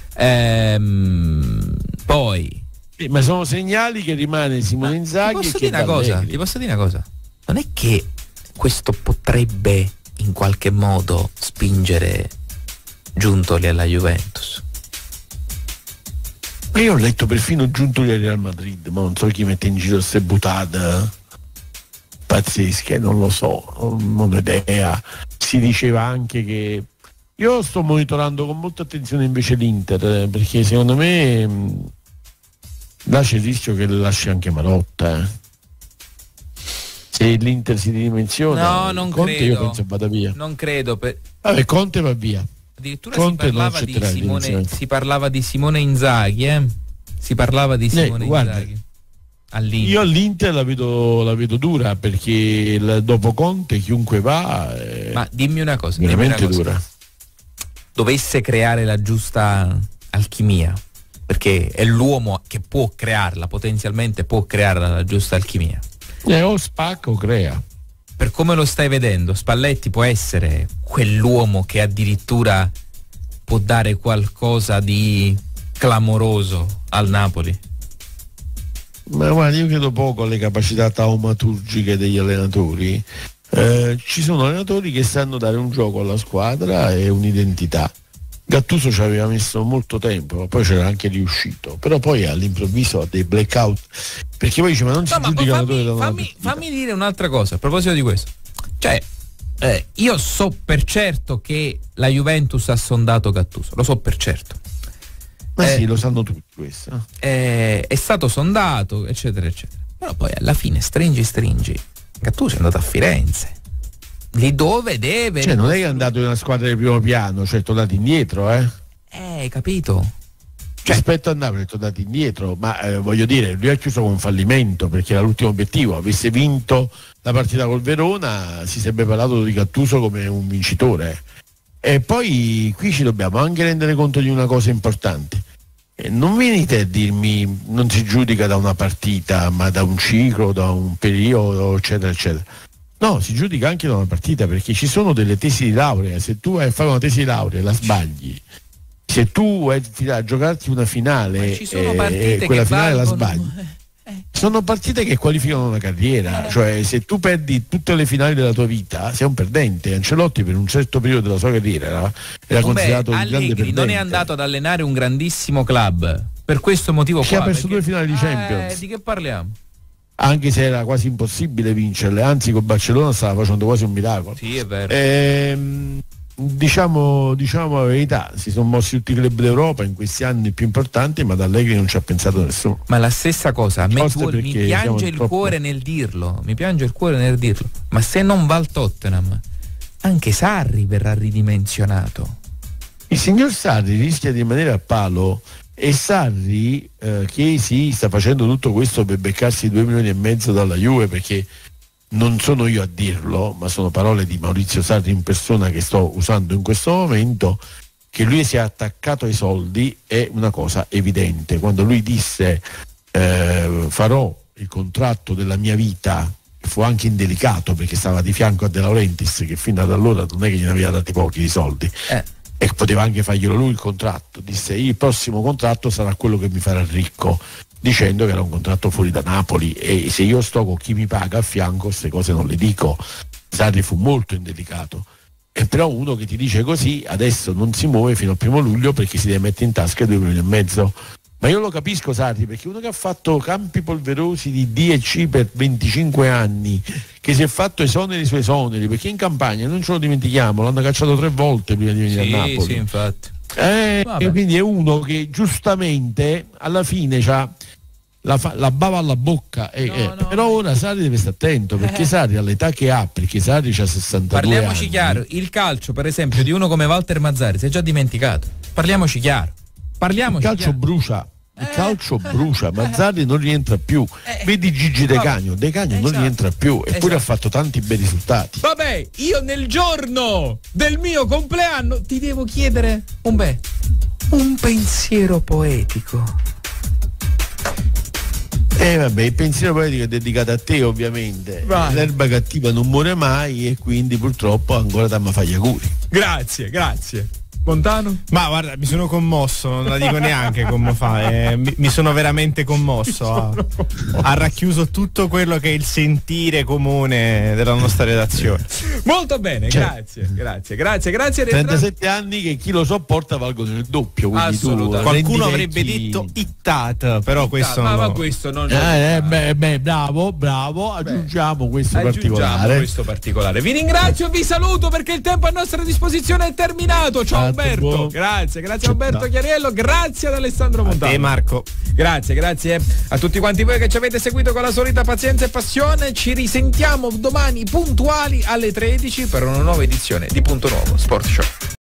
Ehm, poi eh, ma sono segnali che rimane Simone Inzaghi. Ti posso, e dire una cosa, ti posso dire una cosa? Non è che questo potrebbe in qualche modo spingere Giuntoli alla Juventus? Ma io ho letto perfino Giuntoli al Real Madrid, ma non so chi mette in giro queste buttate pazzesche, non lo so, non ho idea. Si diceva anche che Io sto monitorando con molta attenzione invece l'Inter, eh, perché secondo me mh, là c'è il rischio che le lasci anche Marotta. Eh. Se l'Inter si ridimensiona, No, non Conte credo. io penso vada via. Non credo. Per... Vabbè, Conte va via. Addirittura Conte si parlava, non di accetterà Simone, l'inizio. si parlava di Simone Inzaghi, eh? Si parlava di Simone Eh, guarda, Inzaghi. All'Inter. Io all'Inter la vedo, la vedo dura, perché il- dopo Conte chiunque va è Ma dimmi una cosa, dimmi veramente una cosa. dura. Dovesse creare la giusta alchimia, perché è l'uomo che può crearla, potenzialmente può creare la giusta alchimia. Eh, o spacca o crea. Per come lo stai vedendo, Spalletti può essere quell'uomo che addirittura può dare qualcosa di clamoroso al Napoli. Ma guarda, io credo poco alle capacità taumaturgiche degli allenatori. Eh, ci sono allenatori che sanno dare un gioco alla squadra e un'identità. Gattuso ci aveva messo molto tempo, ma poi c'era anche riuscito. Però poi all'improvviso ha dei blackout. Perché poi dice: ma non si No, ma giudica poi l'allenatore da una fammi, fammi dire un'altra cosa a proposito di questo. Cioè, eh, io so per certo che la Juventus ha sondato Gattuso, lo so per certo. Ma Eh, sì, lo sanno tutti questo. eh, è stato sondato, eccetera, eccetera. Però poi alla fine, stringi, stringi, Gattuso è andato a Firenze, lì dove deve. Cioè, non è che è andato in una squadra di primo piano, cioè è tornato indietro, eh? Eh, capito? Rispetto a Napoli è tornato indietro, ma eh, voglio dire, lui ha chiuso con un fallimento, perché era l'ultimo obiettivo. Avesse vinto la partita col Verona, si sarebbe parlato di Gattuso come un vincitore. E poi qui ci dobbiamo anche rendere conto di una cosa importante. Eh, non venite a dirmi non si giudica da una partita, ma da un ciclo, da un periodo, eccetera, eccetera. No, si giudica anche da una partita, perché ci sono delle tesi di laurea. Se tu vai a fare una tesi di laurea e la sbagli, se tu vai a giocarti una finale ci sono eh, partite e quella che finale la valgono- sbagli, sono partite che qualificano una carriera. Cioè, se tu perdi tutte le finali della tua vita sei un perdente. Ancelotti per un certo periodo della sua carriera era, era Vabbè, considerato un grande Allegri perdente, non è andato ad allenare un grandissimo club per questo motivo che qua, ha perso perché- due finali di Eh, Champions, di che parliamo? anche se era quasi impossibile vincerle, anzi con Barcellona stava facendo quasi un miracolo. Sì, è vero. Ehm, diciamo, diciamo la verità, si sono mossi tutti i club d'Europa in questi anni più importanti, ma da Allegri non ci ha pensato nessuno. Ma la stessa cosa, a me Forse tu- mi perché piange siamo il troppo- cuore nel dirlo, mi piange il cuore nel dirlo, ma se non va al Tottenham, anche Sarri verrà ridimensionato. Il signor Sarri rischia di rimanere a palo, e Sarri eh, che sì, sta facendo tutto questo per beccarsi due milioni e mezzo dalla Juve, perché non sono io a dirlo, ma sono parole di Maurizio Sarri in persona che sto usando in questo momento, che lui si è attaccato ai soldi è una cosa evidente. Quando lui disse eh, farò il contratto della mia vita, fu anche indelicato perché stava di fianco a De Laurentiis, che fino ad allora non è che gliene aveva dati pochi di soldi, Eh. e poteva anche farglielo lui il contratto. Disse: il prossimo contratto sarà quello che mi farà ricco, dicendo che era un contratto fuori da Napoli, e se io sto con chi mi paga a fianco queste cose non le dico. Sarri fu molto indelicato, e però uno che ti dice così adesso non si muove fino al primo luglio perché si deve mettere in tasca due milioni e mezzo. Ma io lo capisco Sarri, perché uno che ha fatto campi polverosi di D e C per venticinque anni, che si è fatto esoneri su esoneri, perché in campagna, non ce lo dimentichiamo, l'hanno cacciato tre volte prima di venire Sì, a Napoli. sì, infatti. Eh, Vabbè. e quindi è uno che giustamente alla fine c'ha la, fa- la bava alla bocca, e, eh, però ora Sarri deve stare attento, perché Eh. Sarri all'età che ha, perché Sarri ha sessantadue Parliamoci anni. chiaro, il calcio per esempio di uno come Walter Mazzarri si è già dimenticato. Parliamoci chiaro. Parliamoci Il calcio chiaro. brucia, il calcio brucia, Mazzarri non rientra più. Vedi Gigi De Cagno, De Cagno non Esatto. rientra più, eppure Esatto. ha fatto tanti bei risultati. Vabbè, io nel giorno del mio compleanno ti devo chiedere un beh, un pensiero poetico. E vabbè, il pensiero poetico è dedicato a te, ovviamente. Vai. L'erba cattiva non muore mai, e quindi purtroppo ancora damma fagli auguri. Grazie, grazie. Montano? Ma guarda, mi sono commosso, non la dico neanche come fa, eh, mi, mi sono veramente commosso. Ha, ha racchiuso tutto quello che è il sentire comune della nostra redazione. Molto bene, Cioè, grazie, grazie, grazie, grazie. trentasette anni che chi lo sopporta valgono il doppio. Quindi tu Qualcuno rendi avrebbe vecchi- detto ittat, però questo ma, non ma lo- questo non Eh, eh, beh, beh, bravo, bravo, aggiungiamo questo aggiungiamo particolare. questo particolare. Vi ringrazio e vi saluto perché il tempo a nostra disposizione è terminato. Ciao Umberto. buon- Grazie, grazie a Umberto Chiariello, grazie ad Alessandro Montano. E Marco. Grazie, grazie a tutti quanti voi che ci avete seguito con la solita pazienza e passione. Ci risentiamo domani puntuali alle tredici per una nuova edizione di Punto Nuovo Sport Show.